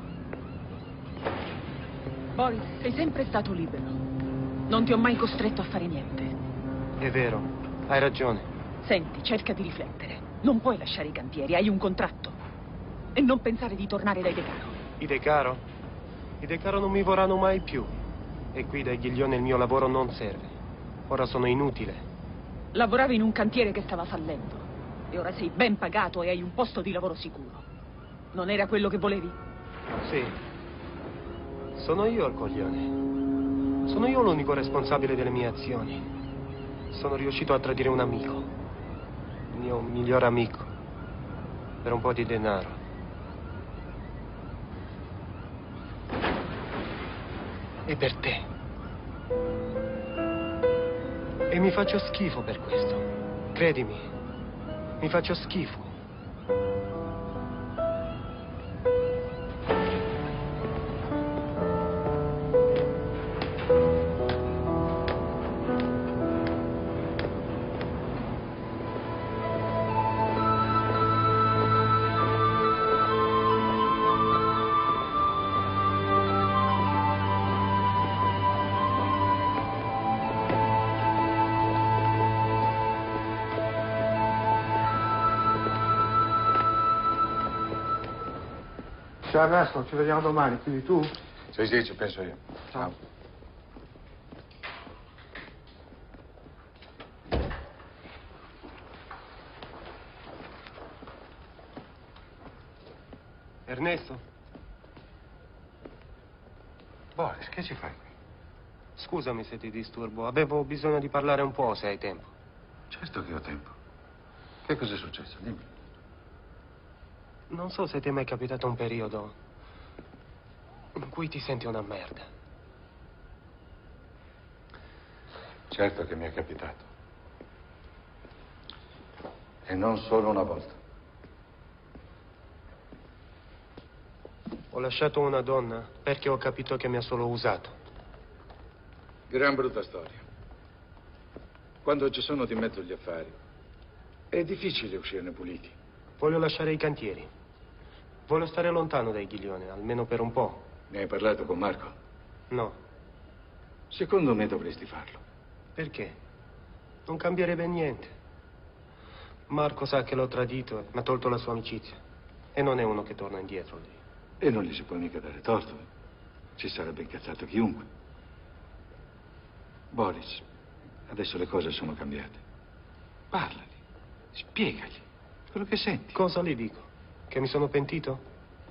Boris, sei sempre stato libero. Non ti ho mai costretto a fare niente. È vero, hai ragione. Senti, cerca di riflettere. Non puoi lasciare i cantieri, hai un contratto. E non pensare di tornare dai De Caro. I De Caro? I De Caro non mi vorranno mai più. E qui dai Ghiglione il mio lavoro non serve. Ora sono inutile. Lavoravi in un cantiere che stava fallendo. E ora sei ben pagato e hai un posto di lavoro sicuro. Non era quello che volevi? Sì. Sono io il coglione. Sono io l'unico responsabile delle mie azioni. Sono riuscito a tradire un amico. Il mio miglior amico. Per un po' di denaro. E per te. E mi faccio schifo per questo. Credimi. Mi faccio schifo. Ciao Ernesto, ci vediamo domani, quindi tu? Sì, ci penso io. Ciao. Ernesto? Boris, che ci fai qui? Scusami se ti disturbo, avevo bisogno di parlare un po', se hai tempo. Certo che ho tempo. Che cosa è successo? Dimmi. Non so se ti è mai capitato un periodo in cui ti senti una merda. Certo che mi è capitato. E non solo una volta. Ho lasciato una donna perché ho capito che mi ha solo usato. Gran brutta storia. Quando ci sono di mezzo gli affari, è difficile uscirne puliti. Voglio lasciare i cantieri. Voglio stare lontano dai Ghiglione, almeno per un po'. Ne hai parlato con Marco? No. Secondo me dovresti farlo. Perché? Non cambierebbe niente. Marco sa che l'ho tradito e mi ha tolto la sua amicizia. E non è uno che torna indietro lì. E non gli si può mica dare torto. Ci sarebbe incazzato chiunque. Boris, adesso le cose sono cambiate. Parlagli, spiegagli quello che senti. Cosa gli dico? Che mi sono pentito?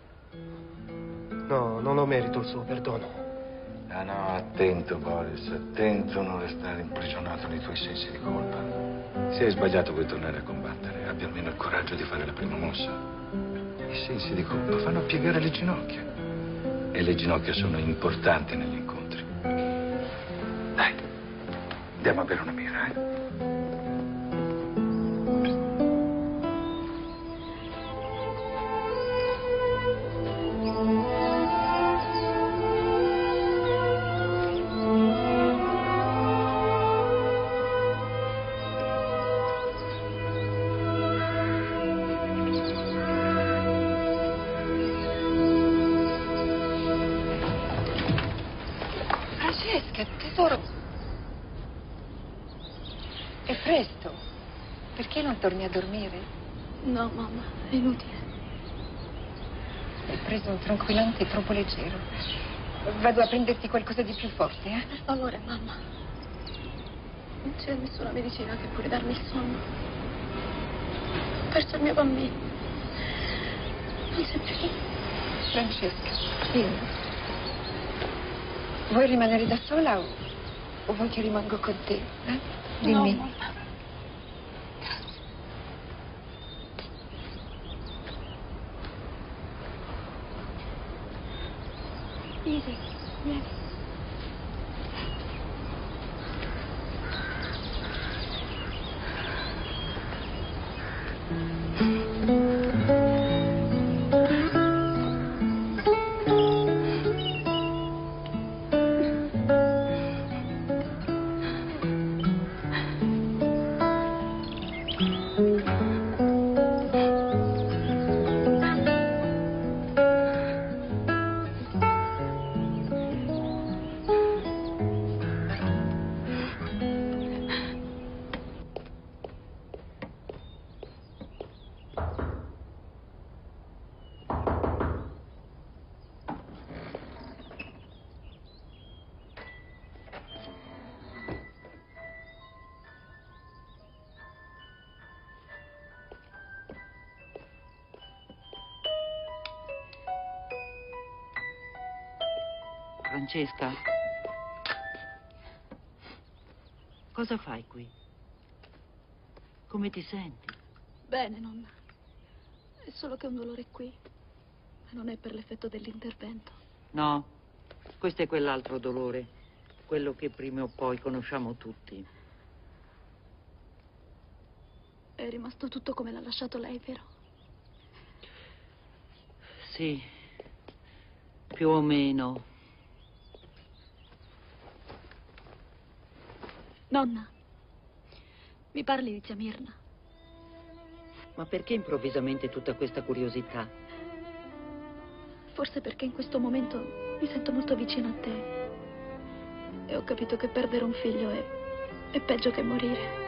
No, non lo merito il suo perdono. No, attento, Boris, attento a non restare imprigionato nei tuoi sensi di colpa. Se hai sbagliato vuoi tornare a combattere, abbia almeno il coraggio di fare la prima mossa. I sensi di colpa fanno piegare le ginocchia. E le ginocchia sono importanti negli incontri. Dai, andiamo a bere una birra, eh? Tesoro, è presto. Perché non torni a dormire? No, mamma, è inutile. Hai preso un tranquillante troppo leggero. Vado a prenderti qualcosa di più forte, eh? Per favore, mamma. Non c'è nessuna medicina che può darmi il sonno. Ho perso il mio bambino. Non c'è più. Francesca, dimmi. Vuoi rimanere da sola o vuoi che rimango con te? Dimmi. No, mamma. Easy, vieni. Francesca, cosa fai qui? Come ti senti? Bene, nonna. È solo che ho un dolore qui. E non è per l'effetto dell'intervento. No, questo è quell'altro dolore, quello che prima o poi conosciamo tutti. È rimasto tutto come l'ha lasciato lei, vero? Sì, più o meno. Nonna, mi parli di zia Mirna? Ma perché improvvisamente tutta questa curiosità? Forse perché in questo momento mi sento molto vicino a te. E ho capito che perdere un figlio è peggio che morire.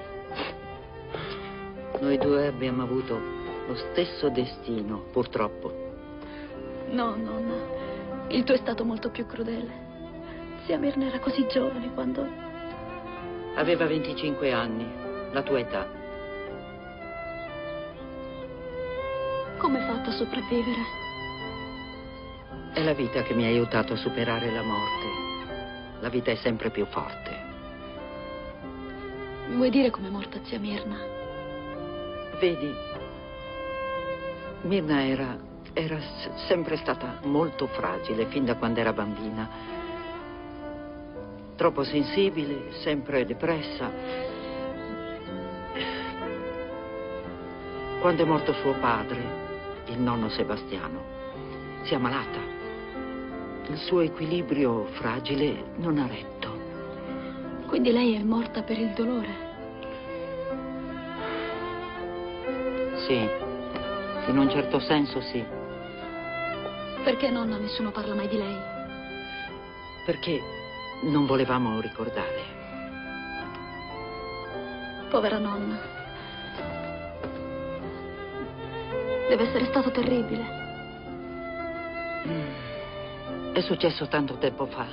Noi due abbiamo avuto lo stesso destino, purtroppo. No, nonna, il tuo è stato molto più crudele. Zia Mirna era così giovane quando... Aveva 25 anni, la tua età. Come hai fatto a sopravvivere? È la vita che mi ha aiutato a superare la morte. La vita è sempre più forte. Vuoi dire com'è morta zia Mirna? Vedi, Mirna era sempre stata molto fragile fin da quando era bambina. Troppo sensibile, sempre depressa. Quando è morto suo padre, il nonno Sebastiano, si è ammalata. Il suo equilibrio fragile non ha retto. Quindi lei è morta per il dolore? Sì, in un certo senso sì. Perché nonna nessuno parla mai di lei? Perché non volevamo ricordare. Povera nonna. Deve essere stato terribile. È successo tanto tempo fa.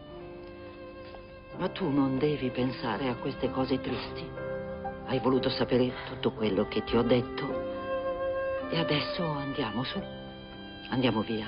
Ma tu non devi pensare a queste cose tristi. Hai voluto sapere tutto quello che ti ho detto. E adesso andiamo su. Andiamo via.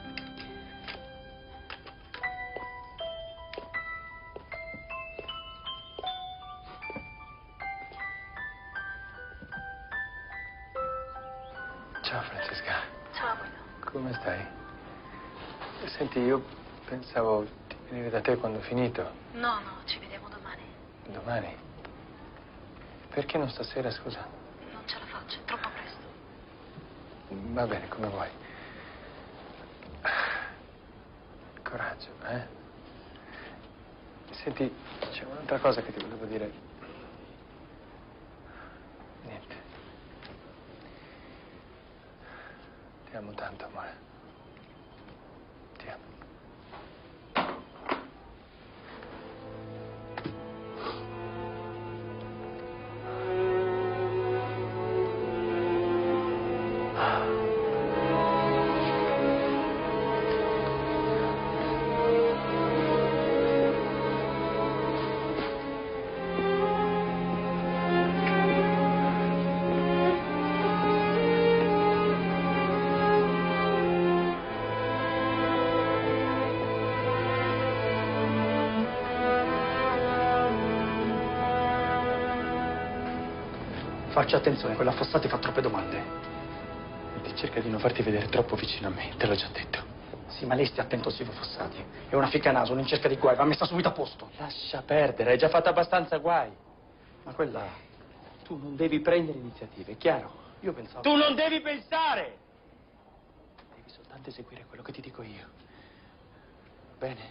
Ciao Francesca. Ciao, Guido. Come stai? Senti, io pensavo di venire da te quando ho finito. No, ci vediamo domani. Domani? Perché non stasera, scusa? Non ce la faccio, è troppo presto. Va bene, come vuoi. Coraggio, eh? Senti, c'è un'altra cosa che ti volevo dire. Niente. Ti amo tanto, amore. Ti amo. Facci attenzione, quella Fossati fa troppe domande. Senti, cerca di non farti vedere troppo vicino a me, te l'ho già detto. Sì, ma lei stia attento a Silvio Fossati. È una ficcanaso, non cerca di guai, va messa subito a posto. Lascia perdere, hai già fatto abbastanza guai. Ma quella... Tu non devi prendere iniziative, è chiaro? Io pensavo... Tu non devi pensare! Devi soltanto eseguire quello che ti dico io. Va bene?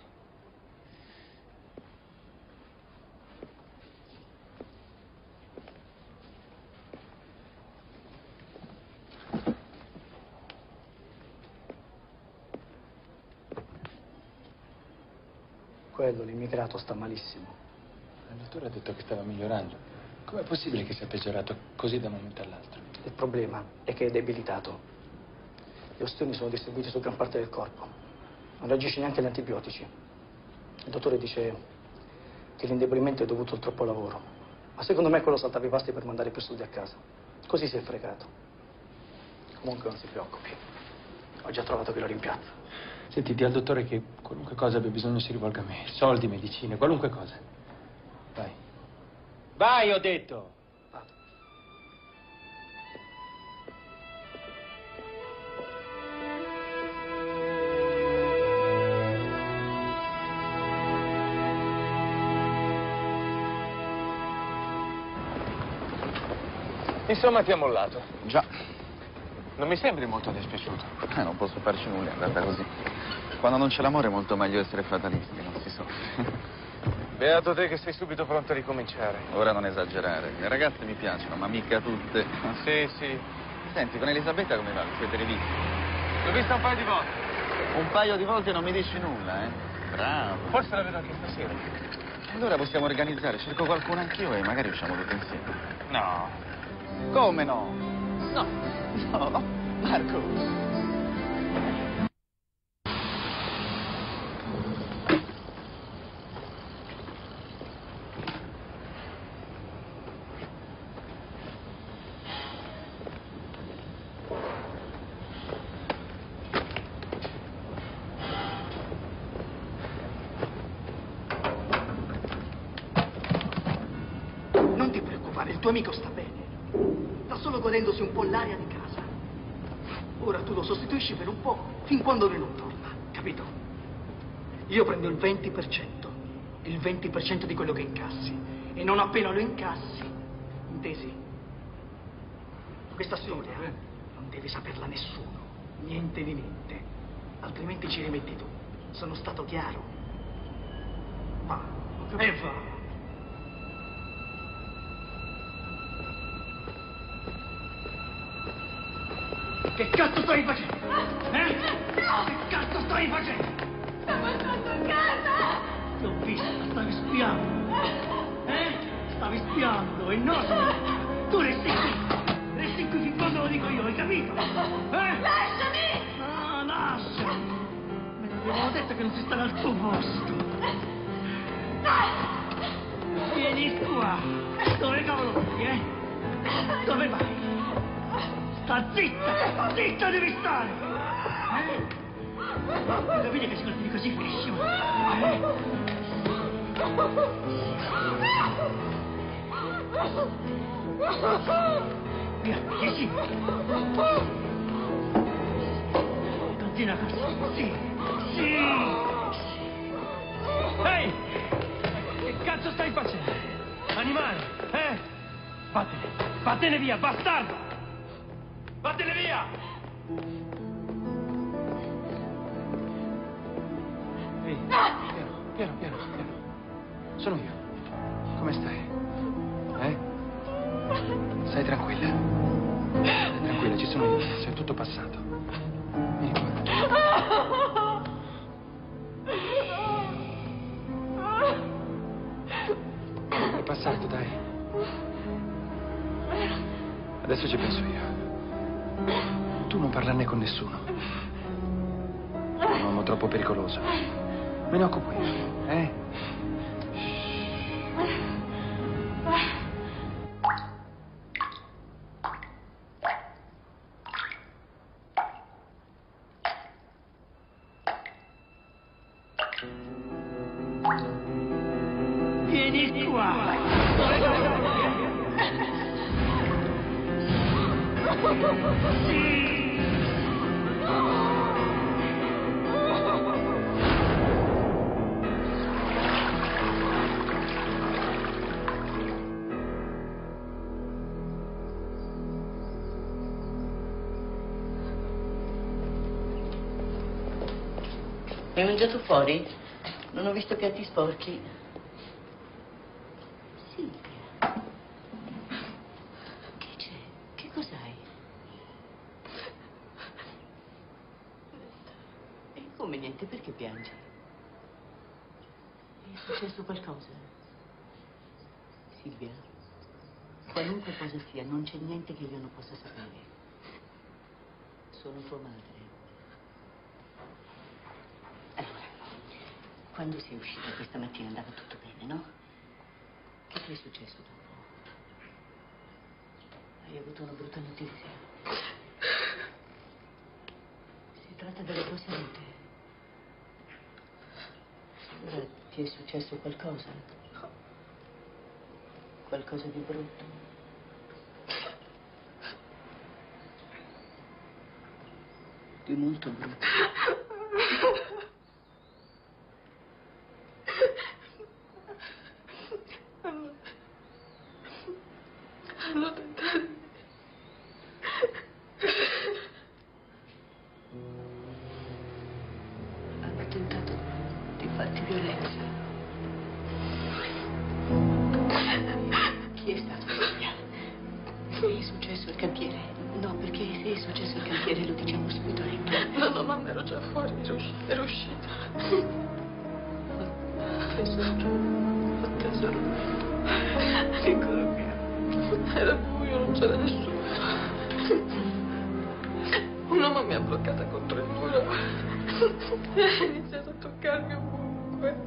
Quello, l'immigrato, sta malissimo. Il dottore ha detto che stava migliorando. Com'è possibile che sia peggiorato così da un momento all'altro? Il problema è che è debilitato. Le ostioni sono distribuite su gran parte del corpo. Non reagisce neanche agli antibiotici. Il dottore dice che l'indebolimento è dovuto al troppo lavoro. Ma secondo me quello saltava i pasti per mandare più soldi a casa. Così si è fregato. Comunque non si preoccupi. Ho già trovato chi lo rimpiazza. Senti, di al dottore che qualunque cosa abbia bisogno si rivolga a me. Soldi, medicine, qualunque cosa. Vai. Vai, ho detto! Vado. Insomma, ti ha mollato. Già. Non mi sembri molto dispiaciuto. Non posso farci nulla, è andata così. Quando non c'è l'amore è molto meglio essere fatalisti, non si soffre. Beato te che sei subito pronto a ricominciare. Ora non esagerare. Le ragazze mi piacciono, ma mica tutte. Sì, sì. Senti, con Elisabetta come va? Vi siete rivisti? L'ho vista un paio di volte. Un paio di volte non mi dici nulla, eh? Bravo. Forse la vedo anche stasera. Allora possiamo organizzare, cerco qualcuno anch'io e magari usciamo tutti insieme. No. Come no? No, Marco. Non ti preoccupare, il tuo amico sta bene. Sta solo godendosi un po' l'aria di casa. Ora tu lo sostituisci per un po', fin quando lui non torna, capito? Io prendo il 20%, il 20% di quello che incassi. E non appena lo incassi, intesi? Questa storia non deve saperla nessuno, niente di niente. Altrimenti ci rimetti tu. Sono stato chiaro. Va. E va. Che cazzo stai facendo? Che cazzo stai facendo? Stavo andando a casa! Ti ho visto, stavi spiando. Stavi spiando e no, tu resti qui. Resti qui fin quando lo dico io, hai capito? Lasciami! Ah, lasciami! Me l'avevo detto che non si stava al tuo posto. Vieni qua. Dove cavolo vai, Dove vai? Sta zitta! Zitta devi stare! Non capite che si colpiti così finisci? Via, sì. Continua così. Sì. Ehi! Che cazzo stai facendo? Animale, Vattene via, bastardo! Vattene via! Ehi, piano. Sono io. Come stai? Stai tranquilla. Tranquilla, ci sono io. Sei tutto passato. Vieni qua. È passato, dai. Adesso ci penso io. Tu non parlarne con nessuno. È un uomo troppo pericoloso. Me ne occupo io, Vieni qua! Hai mangiato fuori? Non ho visto piatti sporchi. Silvia. Che c'è? Che cos'hai? E come niente? Perché piangi? È successo qualcosa? Silvia, qualunque cosa sia, non c'è niente che io non possa sapere. Sono tua madre. Quando sei uscita questa mattina andava tutto bene, no? Che ti è successo dopo? Hai avuto una brutta notizia. Si tratta della tua salute. Allora ti è successo qualcosa? Qualcosa di brutto? Di molto brutto? Hanno tentato. Hanno tentato di farti violenza. Chi è stato, Silvia? Se è successo il campiere. No, perché se è successo il campiere lo diciamo subito a Riccardo. No, mamma, ero già fuori, ero uscita. Ho tesoro. Piccolo mio. Era buio, non c'era nessuno. Un uomo mi ha bloccata contro il muro e ha iniziato a toccarmi ovunque.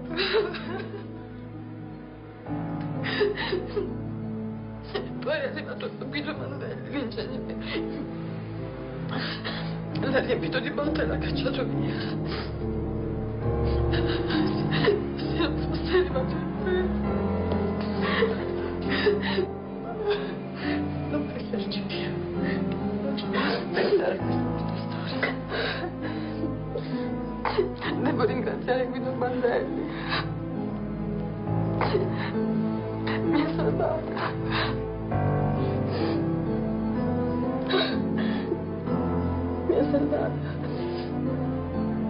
E poi è arrivato il bambino Mandelli, l'ingegnere. L'ha riempito di botte e l'ha cacciato via. Se non fosse arrivato il freno. Non penserci più. Non ci posso aspettare questa storia. Devo ringraziare Guido Mandelli. Mi ha salvata. Mi ha salvata.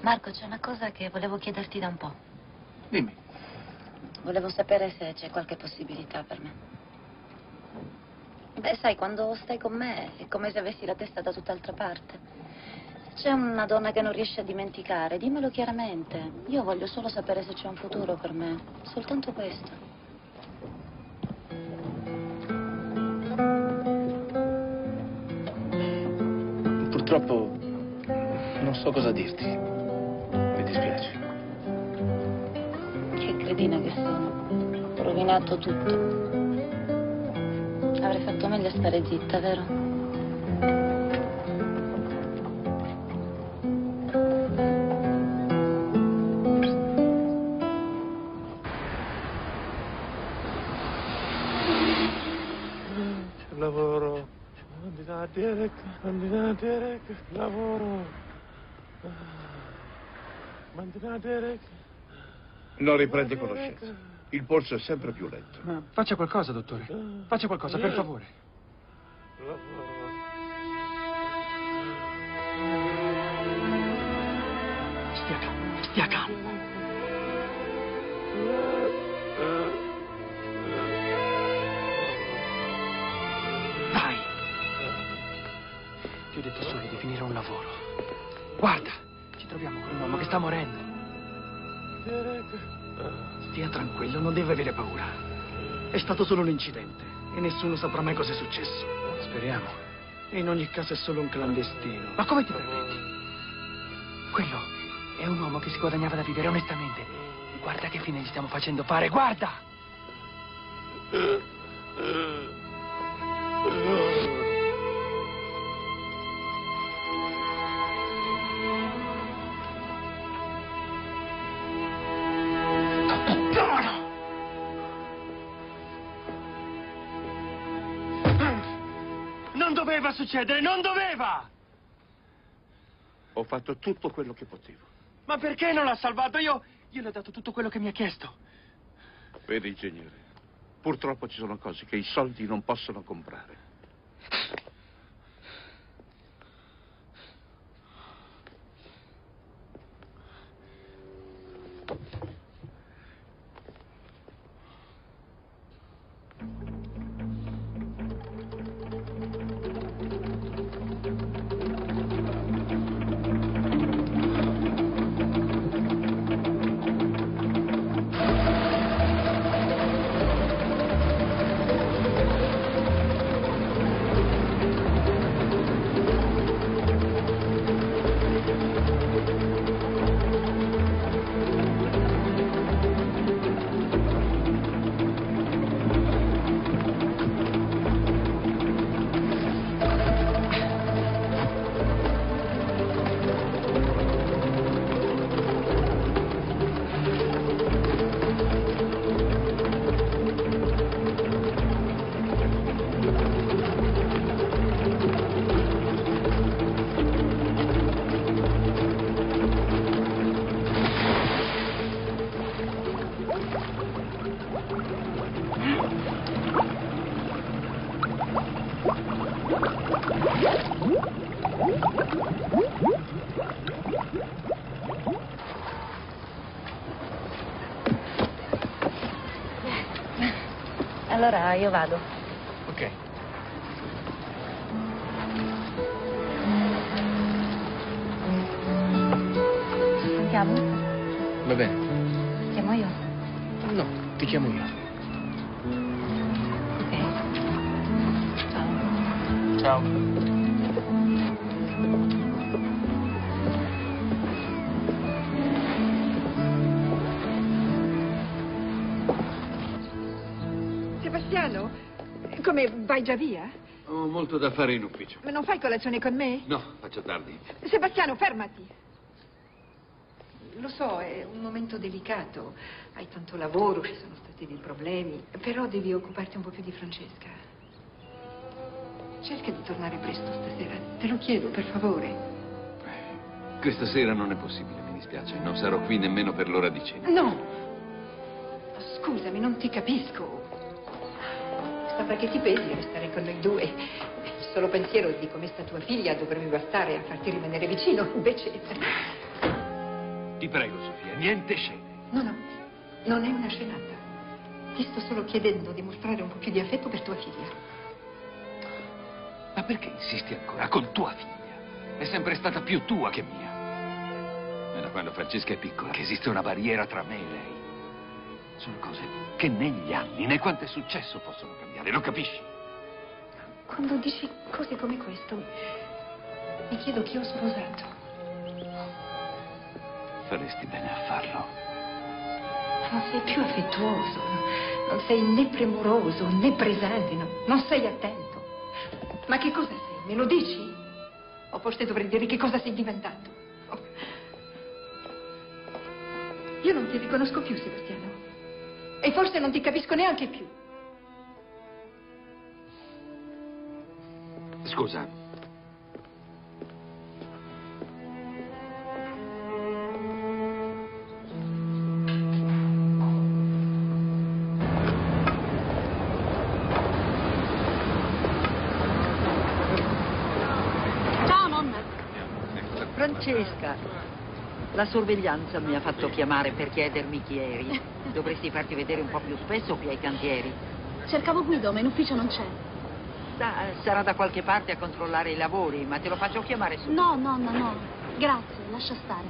Marco, c'è una cosa che volevo chiederti da un po'. Dimmi. Volevo sapere se c'è qualche possibilità per me. Beh, sai, quando stai con me è come se avessi la testa da tutt'altra parte. Se c'è una donna che non riesce a dimenticare, dimmelo chiaramente. Io voglio solo sapere se c'è un futuro per me. Soltanto questo. Purtroppo non so cosa dirti. Mi dispiace. Che cretina che sono. Ho rovinato tutto. Avrei fatto meglio a stare zitta, vero? C'è lavoro. Mandina Derek, lavoro. Mandina Derek. Non riprende conoscenza. Il polso è sempre più lento. Ma faccia qualcosa, dottore. Faccia qualcosa, per favore. Stia calmo. Vai. Ti ho detto solo di finire un lavoro. Guarda, ci troviamo con un uomo che sta morendo. Stia tranquillo, non deve avere paura. È stato solo un incidente e nessuno saprà mai cosa è successo. Speriamo. E in ogni caso è solo un clandestino. Ma come ti permetti? Quello è un uomo che si guadagnava da vivere onestamente. Guarda che fine gli stiamo facendo fare, guarda! Non doveva succedere, non doveva! Ho fatto tutto quello che potevo. Ma perché non l'ha salvato? Io le ho dato tutto quello che mi ha chiesto. Vedi, ingegnere, purtroppo ci sono cose che i soldi non possono comprare. Allora io vado. Ok. Sentiamo? Va bene. Chiamo io? No, ti chiamo io. Ok. Ciao. Ciao. Sebastiano, come, vai già via? Ho molto da fare in ufficio. Ma non fai colazione con me? No, faccio tardi. Sebastiano, fermati. Lo so, è un momento delicato. Hai tanto lavoro, ci sono stati dei problemi. Però devi occuparti un po' più di Francesca. Cerca di tornare presto stasera. Te lo chiedo, per favore. Questa sera non è possibile, mi dispiace. Non sarò qui nemmeno per l'ora di cena. No! Scusami, non ti capisco. Sembra che ti pesi restare con noi due. Il solo pensiero di come sta tua figlia dovrebbe bastare a farti rimanere vicino, invece... Ti prego, Sofia, niente scene. No, no, non è una scenata. Ti sto solo chiedendo di mostrare un po' più di affetto per tua figlia. Ma perché insisti ancora con tua figlia? È sempre stata più tua che mia. È da quando Francesca è piccola che esiste una barriera tra me e lei. Sono cose che né gli anni né quanto è successo possono cambiare, lo capisci? Quando dici cose come questo, mi chiedo chi ho sposato. Faresti bene a farlo. Non sei più affettuoso, non sei né premuroso né presente, non sei attento. Ma che cosa sei? Me lo dici? O forse dovrei dire che cosa sei diventato? Oh. Io non ti riconosco più, Sebastiano. E forse non ti capisco neanche più. Scusa. Ciao, nonna. Francesca, la sorveglianza mi ha fatto chiamare per chiedermi chi eri. Dovresti farti vedere un po' più spesso qui ai cantieri. Cercavo Guido, ma in ufficio non c'è. Sarà da qualche parte a controllare i lavori, ma te lo faccio chiamare su. No, nonna, no. Grazie, lascia stare.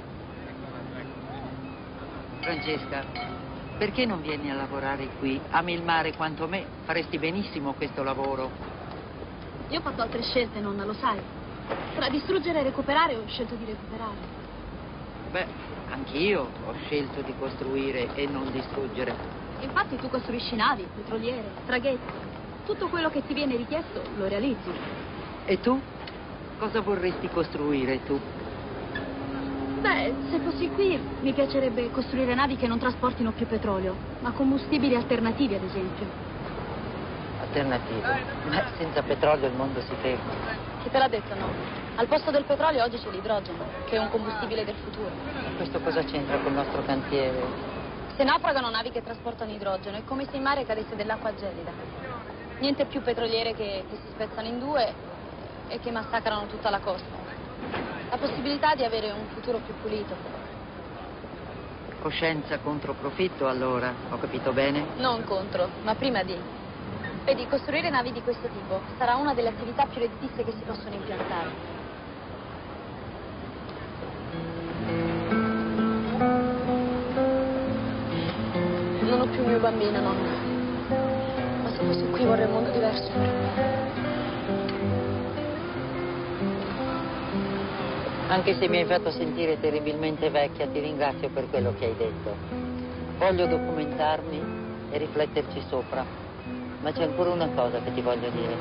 Francesca, perché non vieni a lavorare qui? Ami il mare quanto me, faresti benissimo questo lavoro. Io ho fatto altre scelte, nonna, lo sai. Tra distruggere e recuperare ho scelto di recuperare. Beh, anch'io ho scelto di costruire e non distruggere. Infatti tu costruisci navi, petroliere, traghetti. Tutto quello che ti viene richiesto lo realizzi. E tu? Cosa vorresti costruire tu? Beh, se fossi qui mi piacerebbe costruire navi che non trasportino più petrolio, ma combustibili alternativi, ad esempio. Alternative? Ma senza petrolio il mondo si ferma. Chi te l'ha detto, no? Al posto del petrolio oggi c'è l'idrogeno, che è un combustibile del futuro. Questo cosa c'entra col nostro cantiere? Se naufragano navi che trasportano idrogeno, è come se in mare cadesse dell'acqua gelida. Niente più petroliere che si spezzano in due e che massacrano tutta la costa. La possibilità di avere un futuro più pulito. Coscienza contro profitto, allora, ho capito bene? Non contro, ma prima di. Vedi, costruire navi di questo tipo sarà una delle attività più redditizie che si possono impiantare. Non ho più il mio bambino, nonna. Ma se fossi qui vorrei un mondo diverso. Anche se mi hai fatto sentire terribilmente vecchia, ti ringrazio per quello che hai detto. Voglio documentarmi e rifletterci sopra, ma c'è ancora una cosa che ti voglio dire.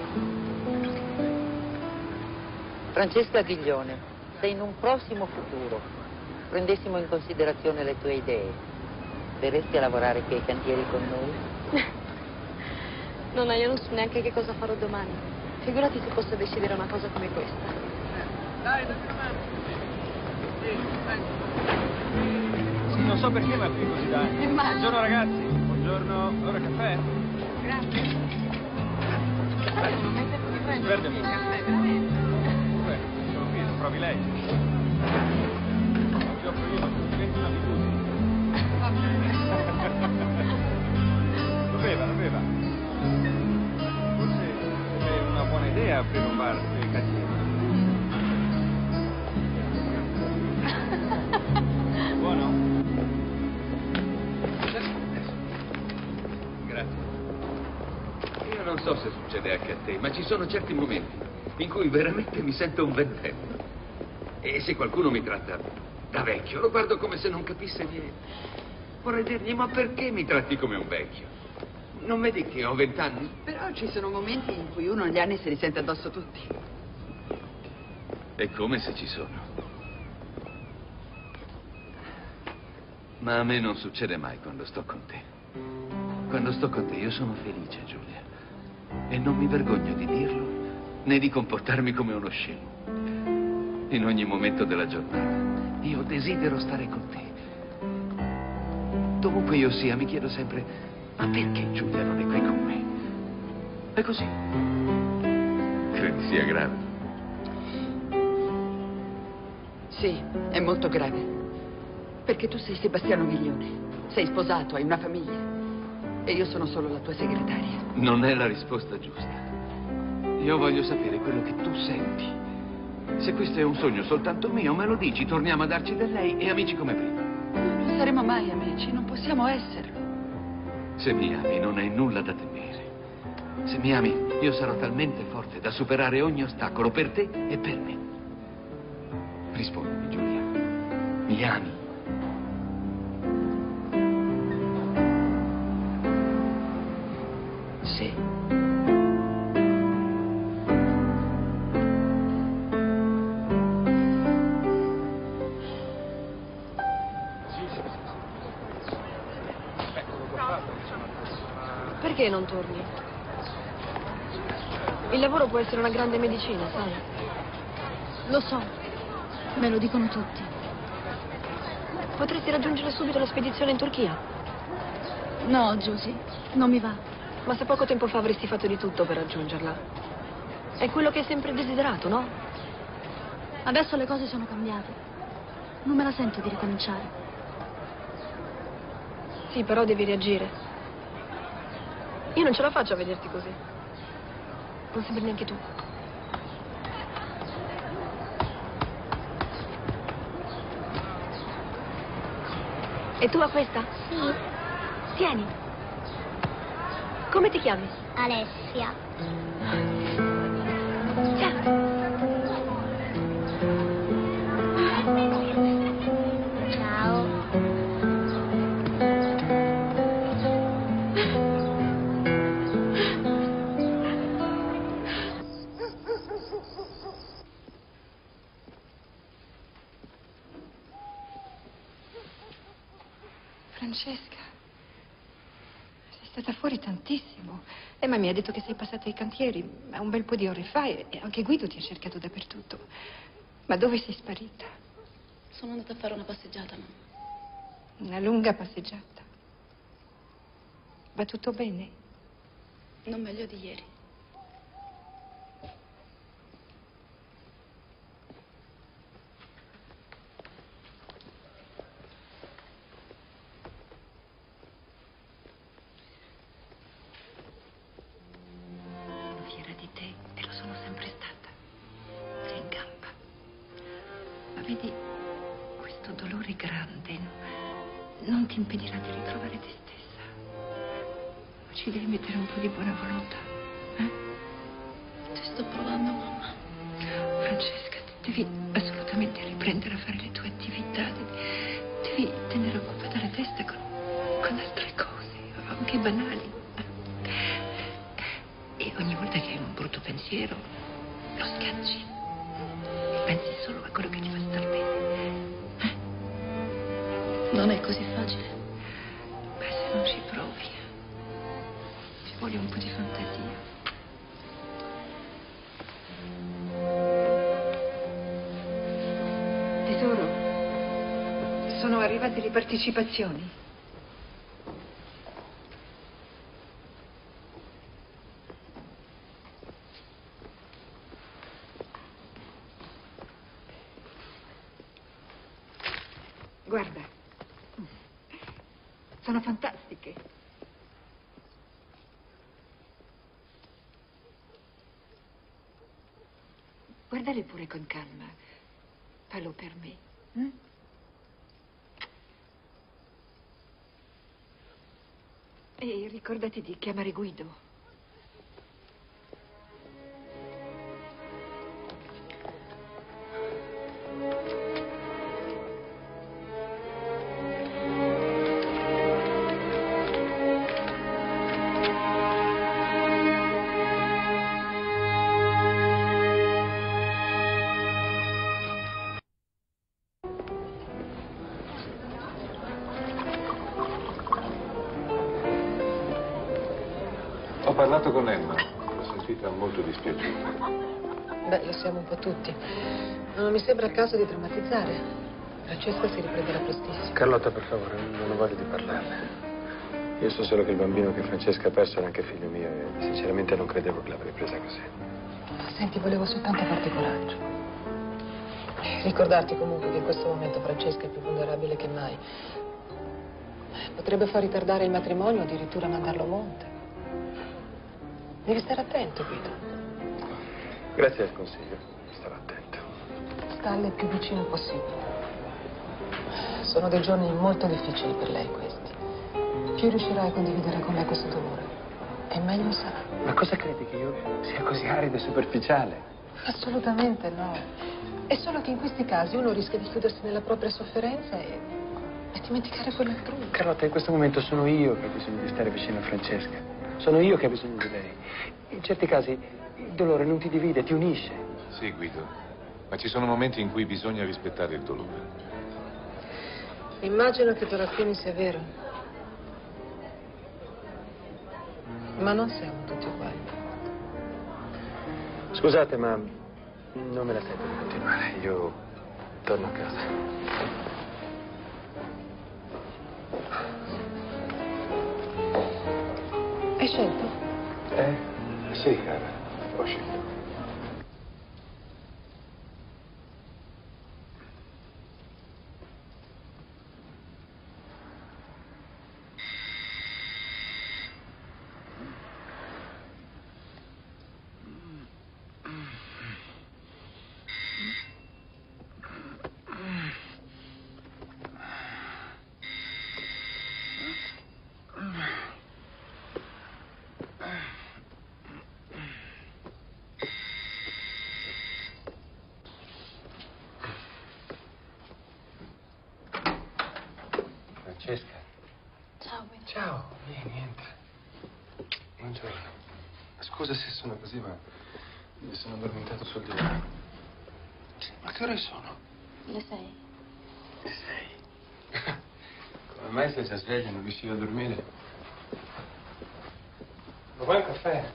Francesca Ghiglione, se in un prossimo futuro prendessimo in considerazione le tue idee, verresti a lavorare qui ai cantieri con noi? Nonna, io non so neanche che cosa farò domani. Figurati se posso decidere una cosa come questa. Dai, sì, non so perché, ma qui così dai. Buongiorno ragazzi. Buongiorno. Ora caffè? Grazie. Non hai tempo di prendere un caffè, veramente? Sono qui, non provi lei. Non ti offro io, ma tu diventi un'abitudine. Va bene. Lo beva. Forse è una buona idea aprire un bar qui ai cantieri. Buono? Grazie. Io non so se succede anche a te, ma ci sono certi momenti in cui veramente mi sento un ventenne. E se qualcuno mi tratta da vecchio, lo guardo come se non capisse niente. Vorrei dirgli, ma perché mi tratti come un vecchio? Non vedi che ho 20 anni? Però ci sono momenti in cui uno gli anni se li sente addosso tutti. È come se ci sono. Ma a me non succede mai quando sto con te. Quando sto con te io sono felice, Giulia. E non mi vergogno di dirlo, né di comportarmi come uno scemo. In ogni momento della giornata io desidero stare con te. Dovunque io sia mi chiedo sempre, ma perché Giulia non è qui con me? È così. Credi sia grave? Sì, è molto grave. Perché tu sei Sebastiano Viglione. Sei sposato, hai una famiglia. E io sono solo la tua segretaria. Non è la risposta giusta. Io voglio sapere quello che tu senti. Se questo è un sogno soltanto mio, me lo dici, torniamo a darci da lei e amici come prima. Non saremo mai amici, non possiamo esserlo. Se mi ami non hai nulla da temere. Se mi ami, io sarò talmente forte da superare ogni ostacolo per te e per me. Rispondimi, Giulia. Mi ami? Sì. Perché non torni? Il lavoro può essere una grande medicina, sai? Lo so, me lo dicono tutti. Potresti raggiungere subito la spedizione in Turchia. No, Giusy, non mi va. Ma se poco tempo fa avresti fatto di tutto per raggiungerla. È quello che hai sempre desiderato, no? Adesso le cose sono cambiate. Non me la sento di ricominciare. Sì, però devi reagire. Io non ce la faccio a vederti così. Non sembri neanche tu. E tu a questa? Sì. Tieni. Come ti chiami? Alessia. Ciao. Ciao. Francesca, sei stata fuori tantissimo. Emma mi ha detto che sei passata ai cantieri, ma un bel po' di ore fa, e anche Guido ti ha cercato dappertutto. Ma dove sei sparita? Sono andata a fare una passeggiata, mamma. Una lunga passeggiata. Va tutto bene? Non meglio di ieri. Fiera di te, e lo sono sempre stata. Sei in gamba. Ma vedi, questo dolore grande non ti impedirà di ritrovare te stessa. Ma ci devi mettere un po' di buona volontà, eh? Ci sto provando, mamma. Francesca, devi assolutamente riprendere a fare le tue attività. Devi tenere occupata la testa con altre cose, anche banali. E ogni volta che hai un brutto pensiero, lo schiacci. E pensi solo a quello che ti fa star bene. Non è così facile. Beh, se non ci provi, ci vuole un po' di fantasia. Tesoro, sono arrivate le partecipazioni. Guarda, sono fantastiche. Guardale pure con calma. Fallo per me. E ricordati di chiamare Guido. Ho parlato con Emma, l'ho sentita molto dispiaciuta. Beh, lo siamo un po' tutti. Ma non mi sembra il caso di drammatizzare. Francesca si riprenderà prestissimo. Carlotta, per favore, non ho voglia di parlarne. Io so solo che il bambino che Francesca ha perso era anche figlio mio e sinceramente non credevo che l'avrei presa così. Senti, volevo soltanto farti coraggio. Ricordarti comunque che in questo momento Francesca è più vulnerabile che mai. Potrebbe far ritardare il matrimonio, addirittura mandarlo a monte. Devi stare attento, Guido. Grazie del consiglio. Starò attento. Stalle il più vicino possibile. Sono dei giorni molto difficili per lei questi. Più riuscirai a condividere con lei questo dolore, e meglio sarà. Ma cosa credi, che io sia così arido e superficiale? Assolutamente no. È solo che in questi casi uno rischia di chiudersi nella propria sofferenza e dimenticare quello altrui. Carlotta, in questo momento sono io che ho bisogno di stare vicino a Francesca. Sono io che ho bisogno di lei. In certi casi il dolore non ti divide, ti unisce. Sì, Guido, ma ci sono momenti in cui bisogna rispettare il dolore. Immagino che tu racconti sia vero. Ma non siamo tutti uguali. Scusate, ma non me la sento di continuare. Io torno a casa. Hai scelto? Sì, cara, ho scelto. Francesca. Ciao, Guido. Ciao, vieni, entra. Buongiorno. Scusa se sono così, ma mi sono addormentato sul divano. Ma che ore sono? Le 6. Le 6. Come mai sei già sveglia? Non riuscivi a dormire? Ma vuoi un caffè?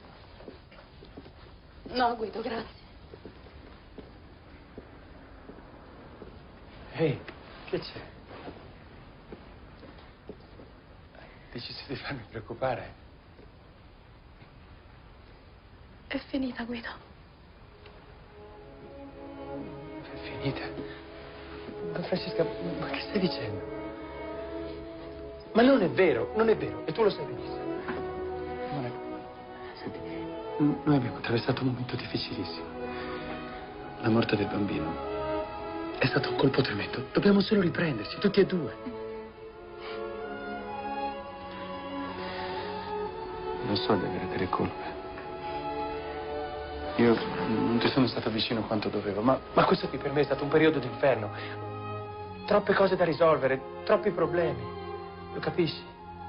No, Guido, grazie. Ehi, che c'è? Hai deciso di farmi preoccupare? È finita, Guido. È finita? Ma Francesca, ma che stai dicendo? Ma non è vero, non è vero, e tu lo sai benissimo. Amore, senti, noi abbiamo attraversato un momento difficilissimo. La morte del bambino è stato un colpo tremendo. Dobbiamo solo riprenderci, tutti e due. Lo so di avere delle colpe. Io non ti sono stato vicino quanto dovevo, ma questo qui per me è stato un periodo d'inferno. Troppe cose da risolvere, troppi problemi. Lo capisci?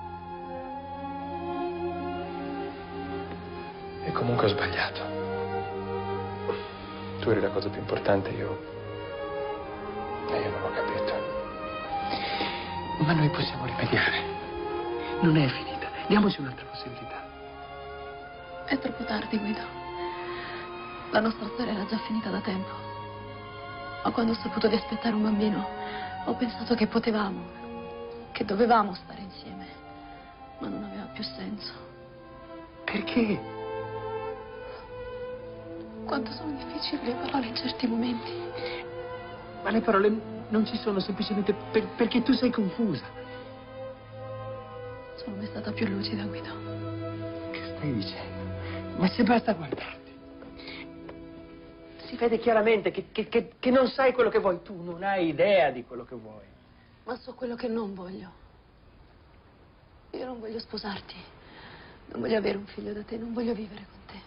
E comunque ho sbagliato. Tu eri la cosa più importante, io non l'ho capito. Ma noi possiamo rimediare. Non è finita. Diamoci un'altra possibilità. È troppo tardi, Guido. La nostra storia era già finita da tempo. Ma quando ho saputo di aspettare un bambino, ho pensato che potevamo, che dovevamo stare insieme. Ma non aveva più senso. Perché? Quanto sono difficili le parole in certi momenti. Ma le parole non ci sono semplicemente perché tu sei confusa. Sono mai stata più lucida, Guido. Che stai dicendo? Ma se basta guardarti. Si vede chiaramente che non sai quello che vuoi. Tu non hai idea di quello che vuoi. Ma so quello che non voglio. Io non voglio sposarti. Non voglio avere un figlio da te. Non voglio vivere con te.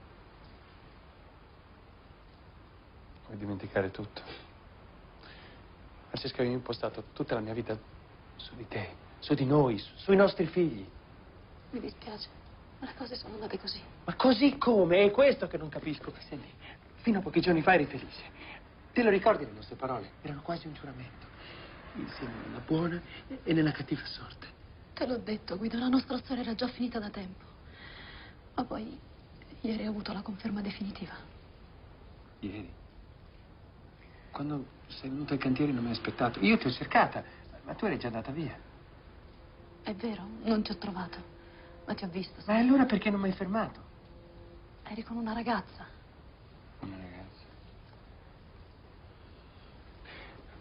Vuoi dimenticare tutto? Francesca, io ho impostato tutta la mia vita su di te, su di noi, sui nostri figli. Mi dispiace, ma le cose sono andate così. Ma così come? È questo che non capisco. Senti, fino a pochi giorni fa eri felice. Te lo ricordi le nostre parole? Erano quasi un giuramento. Insieme nella buona e nella cattiva sorte. Te l'ho detto, Guido, la nostra storia era già finita da tempo. Ma poi, ieri ho avuto la conferma definitiva. Ieri? Quando sei venuta al cantiere non mi hai aspettato. Io ti ho cercata, ma tu eri già andata via. È vero, non ti ho trovato, ma ti ho visto. Ma allora perché non mi hai fermato? Eri con una ragazza. Una ragazza?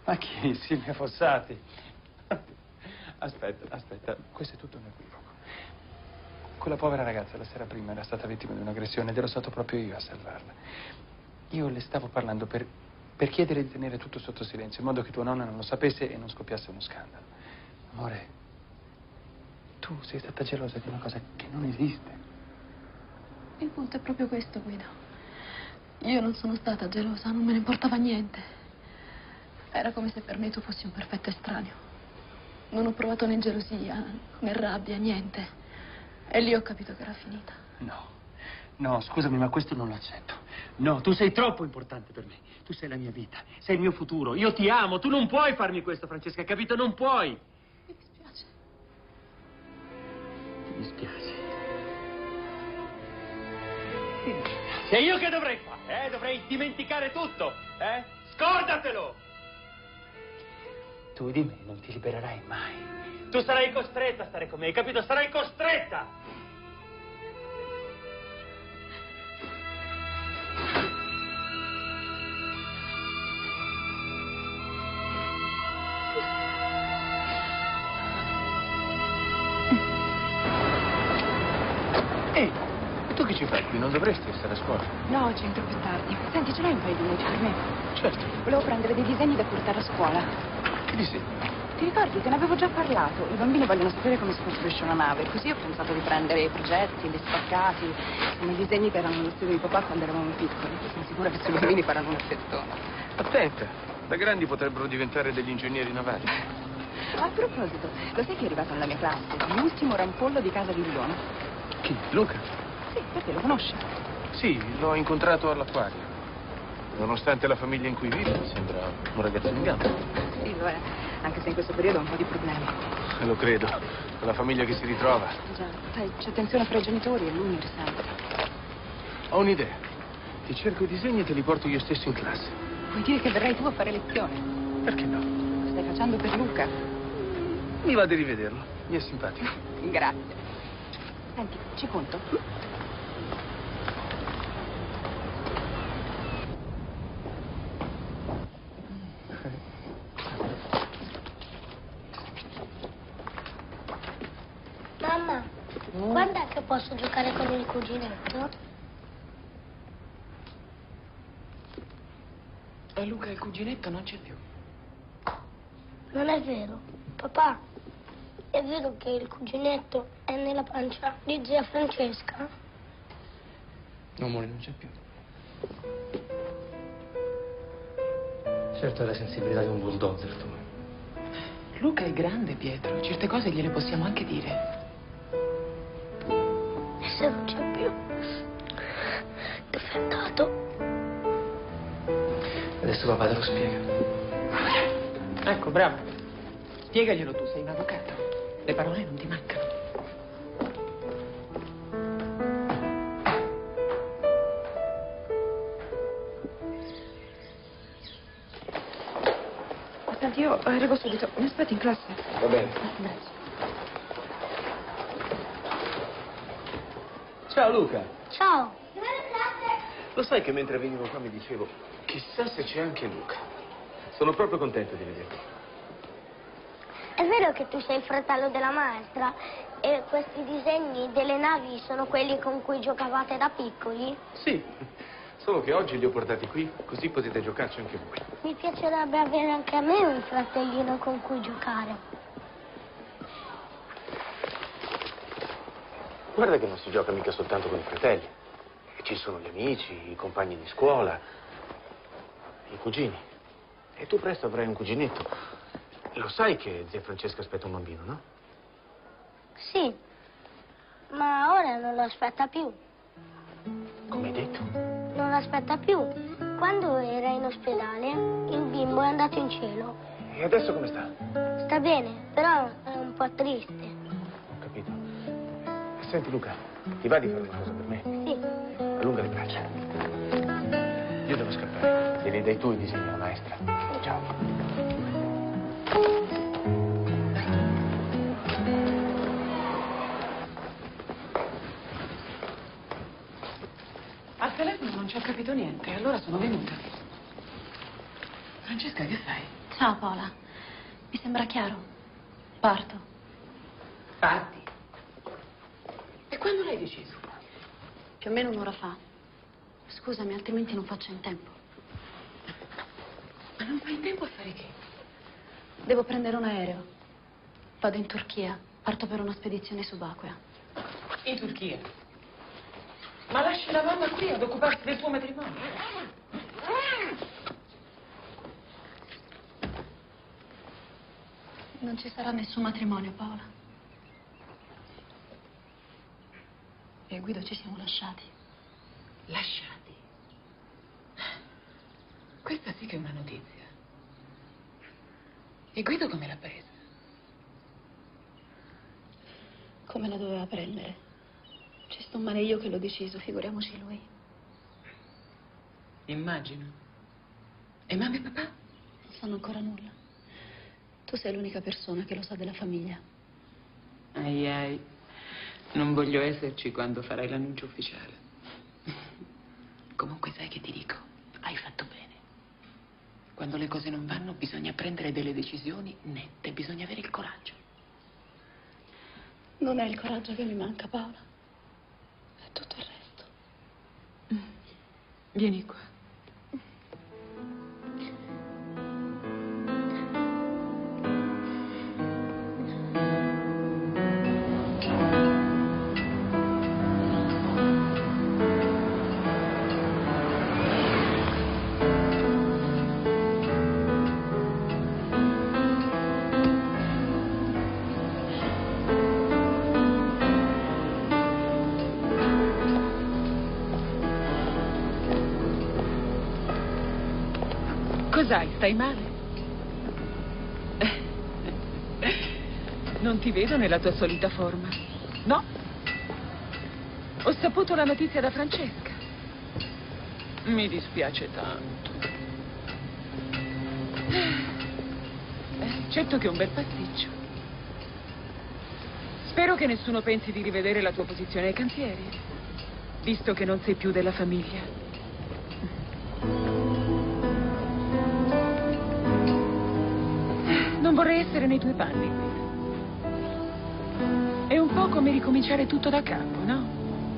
Ma chi? Silvia Fossati. Aspetta, questo è tutto un equivoco. Quella povera ragazza la sera prima era stata vittima di un'aggressione ed ero stato proprio io a salvarla. Io le stavo parlando per chiedere di tenere tutto sotto silenzio, in modo che tua nonna non lo sapesse e non scoppiasse uno scandalo. Amore, tu sei stata gelosa di una cosa che non esiste. Il punto è proprio questo, Guido. Io non sono stata gelosa, non me ne importava niente. Era come se per me tu fossi un perfetto estraneo. Non ho provato né gelosia, né rabbia, niente. E lì ho capito che era finita. No, scusami, ma questo non lo accetto. No, tu sei troppo importante per me. Tu sei la mia vita, sei il mio futuro. Io ti amo, tu non puoi farmi questo, Francesca, capito? Non puoi. Mi dispiace. Ti dispiace. E io che dovrei fare? Dovrei dimenticare tutto, Scordatelo! Tu di me non ti libererai mai. Tu sarai costretta a stare con me, hai capito? Sarai costretta! Ehi, tu che ci fai qui? Non dovresti essere a scuola. No, c'entro più tardi. Senti, ce l'hai un paio di minuti per me? Certo. Volevo prendere dei disegni da portare a scuola. Che disegni? Ti ricordi? Te ne avevo già parlato. I bambini vogliono sapere come si costruisce una nave. Così ho pensato di prendere i progetti, gli spaccati, come i disegni che erano nello studio di papà quando eravamo piccoli. Sono sicura che sui bambini faranno un effettone. Attenta, da grandi potrebbero diventare degli ingegneri navali. A proposito, lo sai che è arrivato nella mia classe? L'ultimo rampollo di casa di Lione. Chi? Luca? Sì, perché lo conosci? Sì, l'ho incontrato all'acquario. Nonostante la famiglia in cui vive, mi sembra un ragazzino in gamba. Sì, lo è. Anche se in questo periodo ha un po' di problemi. Lo credo. Con la famiglia che si ritrova. Già, sai, c'è tensione fra i genitori e lui mi risente. Ho un'idea. Ti cerco i disegni e te li porto io stesso in classe. Vuoi dire che verrai tu a fare lezione? Perché no? Lo stai facendo per Luca? Mi va di rivederlo. Mi è simpatico. Grazie. Senti, ci conto? Mamma, quando è che posso giocare con il cuginetto? E Luca, il cuginetto non c'è più. Non è vero. Papà, è vero che il cuginetto è nella pancia di zia Francesca? No, amore, non c'è più. Certo, è la sensibilità di un bulldozer, tu. Luca è grande, Pietro. Certe cose gliele possiamo anche dire. E se non c'è più? Dove è andato? Adesso papà te lo spiega. Ecco, bravo. Spiegaglielo tu, sei un avvocato. Le parole non ti mancano. Senti, io arrivo subito. Mi aspetti in classe? Va bene. Grazie. Ciao Luca. Ciao. Lo sai che mentre venivo qua mi dicevo, chissà se c'è anche Luca. Sono proprio contento di vederti. È vero che tu sei il fratello della maestra e questi disegni delle navi sono quelli con cui giocavate da piccoli? Sì, solo che oggi li ho portati qui, così potete giocarci anche voi. Mi piacerebbe avere anche a me un fratellino con cui giocare. Guarda che non si gioca mica soltanto con i fratelli. Ci sono gli amici, i compagni di scuola, i cugini. E tu presto avrai un cuginetto. Lo sai che zia Francesca aspetta un bambino, no? Sì, ma ora non lo aspetta più. Come hai detto? Non lo aspetta più. Quando era in ospedale, il bimbo è andato in cielo. E adesso come sta? Sta bene, però è un po' triste. Ho capito. Senti Luca, ti va di fare una cosa per me? Sì. Allunga le braccia. Io devo scappare. Devi dai tu i disegni alla maestra. Ciao. telefono non ci ho capito niente, allora sono venuta. Francesca, che fai? Ciao Paola. Mi sembra chiaro. Parto. Parti. E quando l'hai deciso? Più o meno un'ora fa. Scusami, altrimenti non faccio in tempo. Ma non fai in tempo a fare che? Devo prendere un aereo. Vado in Turchia. Parto per una spedizione subacquea. In Turchia? Ma lasci la mamma qui ad occuparsi del tuo matrimonio? Non ci sarà nessun matrimonio, Paola. Io e Guido ci siamo lasciati. Lasciati? Questa sì che è una notizia. E Guido come l'ha presa? Come la doveva prendere? Ci sto male io che l'ho deciso, figuriamoci lui. Immagino. E mamma e papà? Non sanno ancora nulla. Tu sei l'unica persona che lo sa della famiglia. Ai ai. Non voglio esserci quando farai l'annuncio ufficiale. Comunque sai che ti dico? Hai fatto bene. Quando le cose non vanno bisogna prendere delle decisioni nette, bisogna avere il coraggio. Non è il coraggio che mi manca, Paola. È tutto il resto. Vieni qua. Cos'hai? Stai male? Non ti vedo nella tua solita forma. No? Ho saputo la notizia da Francesca. Mi dispiace tanto. Certo che è un bel pasticcio. Spero che nessuno pensi di rivedere la tua posizione ai cantieri, visto che non sei più della famiglia. Non vorrei essere nei tuoi panni. È un po' come ricominciare tutto da capo, no?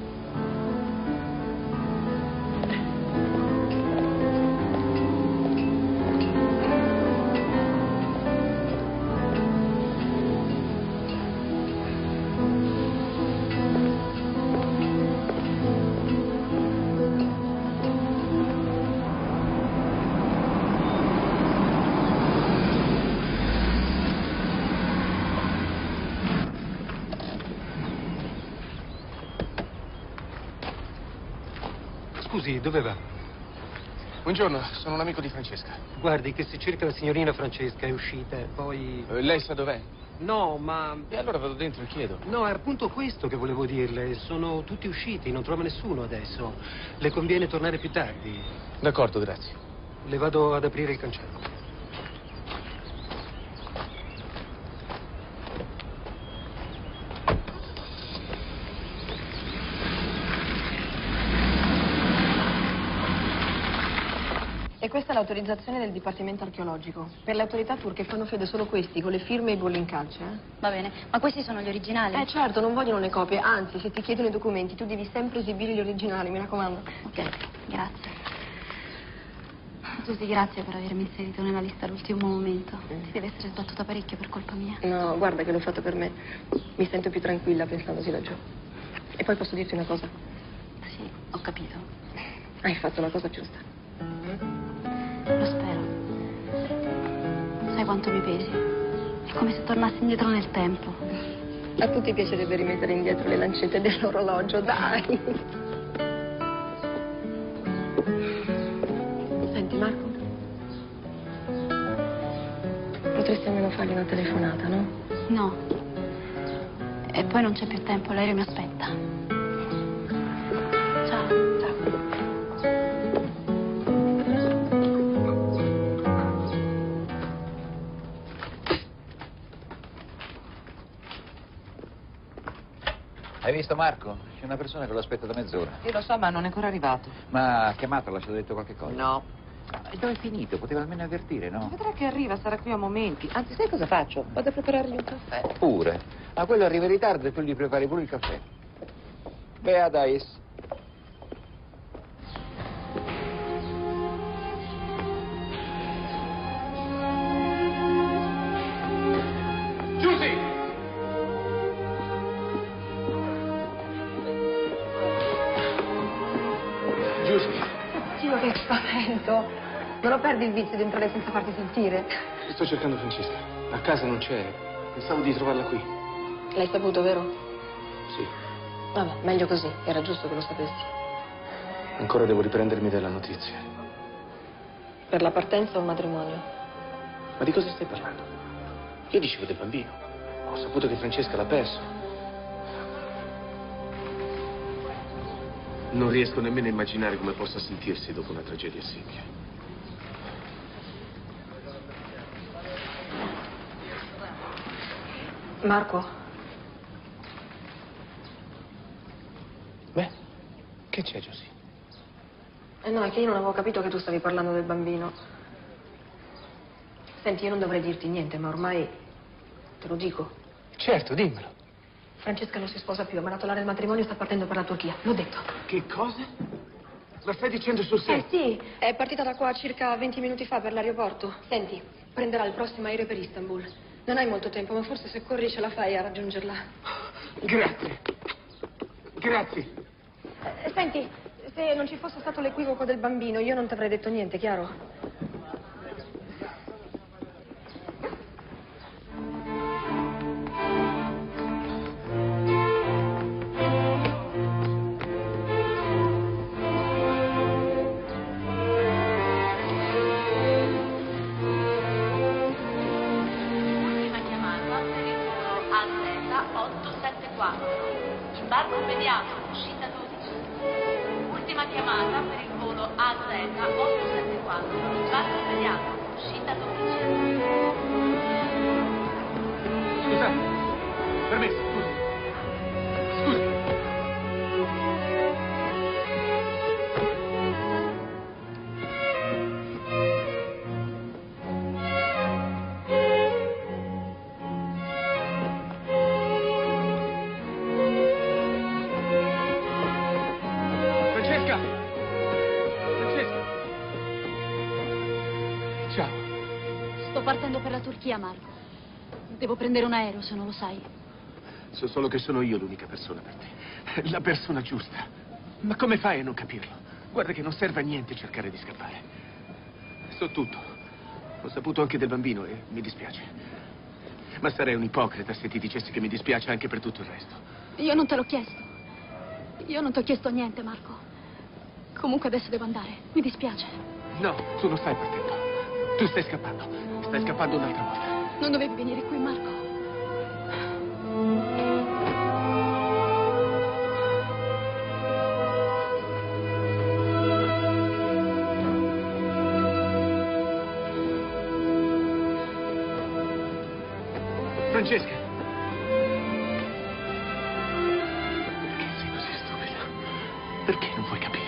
Scusi, dove va? Buongiorno, sono un amico di Francesca. Guardi che si cerca la signorina Francesca, è uscita e poi... Lei sa dov'è? No, ma... E allora vado dentro e chiedo. No, è appunto questo che volevo dirle. Sono tutti usciti, non trova nessuno adesso. Le conviene tornare più tardi. D'accordo, grazie. Le vado ad aprire il cancello. E questa è l'autorizzazione del Dipartimento Archeologico. Per le autorità turche fanno fede solo questi, con le firme e i bolli in calce. Va bene, ma questi sono gli originali? Certo, non vogliono le copie. Anzi, se ti chiedono i documenti, tu devi sempre esibire gli originali, mi raccomando. Ok, grazie. Susi, grazie per avermi inserito nella lista all'ultimo momento. Ti deve essere sbattuta parecchio per colpa mia. No, guarda che l'ho fatto per me. Mi sento più tranquilla pensandosi laggiù. E poi posso dirti una cosa? Sì, ho capito. Hai fatto la cosa giusta. Lo spero. Sai quanto mi pesi? È come se tornassi indietro nel tempo. A tutti piacerebbe rimettere indietro le lancette dell'orologio, dai. Senti, Marco? Potresti almeno fargli una telefonata, no? No. E poi non c'è più tempo, l'aereo mi aspetta. Ciao. Ciao. Hai visto Marco? C'è una persona che lo aspetta da mezz'ora. Io lo so, ma non è ancora arrivato. Ma ha chiamato, l'ha detto qualche cosa? No. Dove è finito? Poteva almeno avvertire, no? Vedrà che arriva, sarà qui a momenti. Anzi, sai cosa faccio? Vado a preparargli un caffè. Pure. Ma quello arriva in ritardo e tu gli prepari pure il caffè. Bea, Dais. Dio, che spavento. Non lo perdi il vizio di entrare senza farti sentire. Sto cercando Francesca. A casa non c'è. Pensavo di trovarla qui. L'hai saputo, vero? Sì. Vabbè, meglio così. Era giusto che lo sapessi. Ancora devo riprendermi della notizia. Per la partenza o il matrimonio? Ma di cosa stai parlando? Io dicevo del bambino. Ho saputo che Francesca l'ha perso. Non riesco nemmeno a immaginare come possa sentirsi dopo una tragedia simile. Marco? Beh, che c'è, Giusy? No, è che io non avevo capito che tu stavi parlando del bambino. Senti, io non dovrei dirti niente, ma ormai te lo dico. Certo, dimmelo. Francesca non si sposa più, ha mandato l'area del matrimonio e sta partendo per la Turchia. L'ho detto. Che cosa? Lo stai dicendo sul serio? Sì, è partita da qua circa 20 minuti fa per l'aeroporto. Senti, prenderà il prossimo aereo per Istanbul. Non hai molto tempo, ma forse se corri ce la fai a raggiungerla. Grazie. Grazie. Senti, se non ci fosse stato l'equivoco del bambino, io non ti avrei detto niente, chiaro? Imbarco immediato, uscita 12. Ultima chiamata per il volo AZ 874. Imbarco immediato, uscita 12. Scusate, permesso, scusi. Sto partendo per la Turchia, Marco. Devo prendere un aereo, se non lo sai. So solo che sono io l'unica persona per te. La persona giusta. Ma come fai a non capirlo? Guarda che non serve a niente cercare di scappare. So tutto. Ho saputo anche del bambino e mi dispiace. Ma sarei un ipocrita se ti dicessi che mi dispiace anche per tutto il resto. Io non te l'ho chiesto. Io non ti ho chiesto niente, Marco. Comunque adesso devo andare. Mi dispiace. No, tu non stai partendo. Tu stai scappando. Stai scappando un'altra volta. Non dovevi venire qui, Marco. Francesca! Perché sei così stupida? Perché non vuoi capire?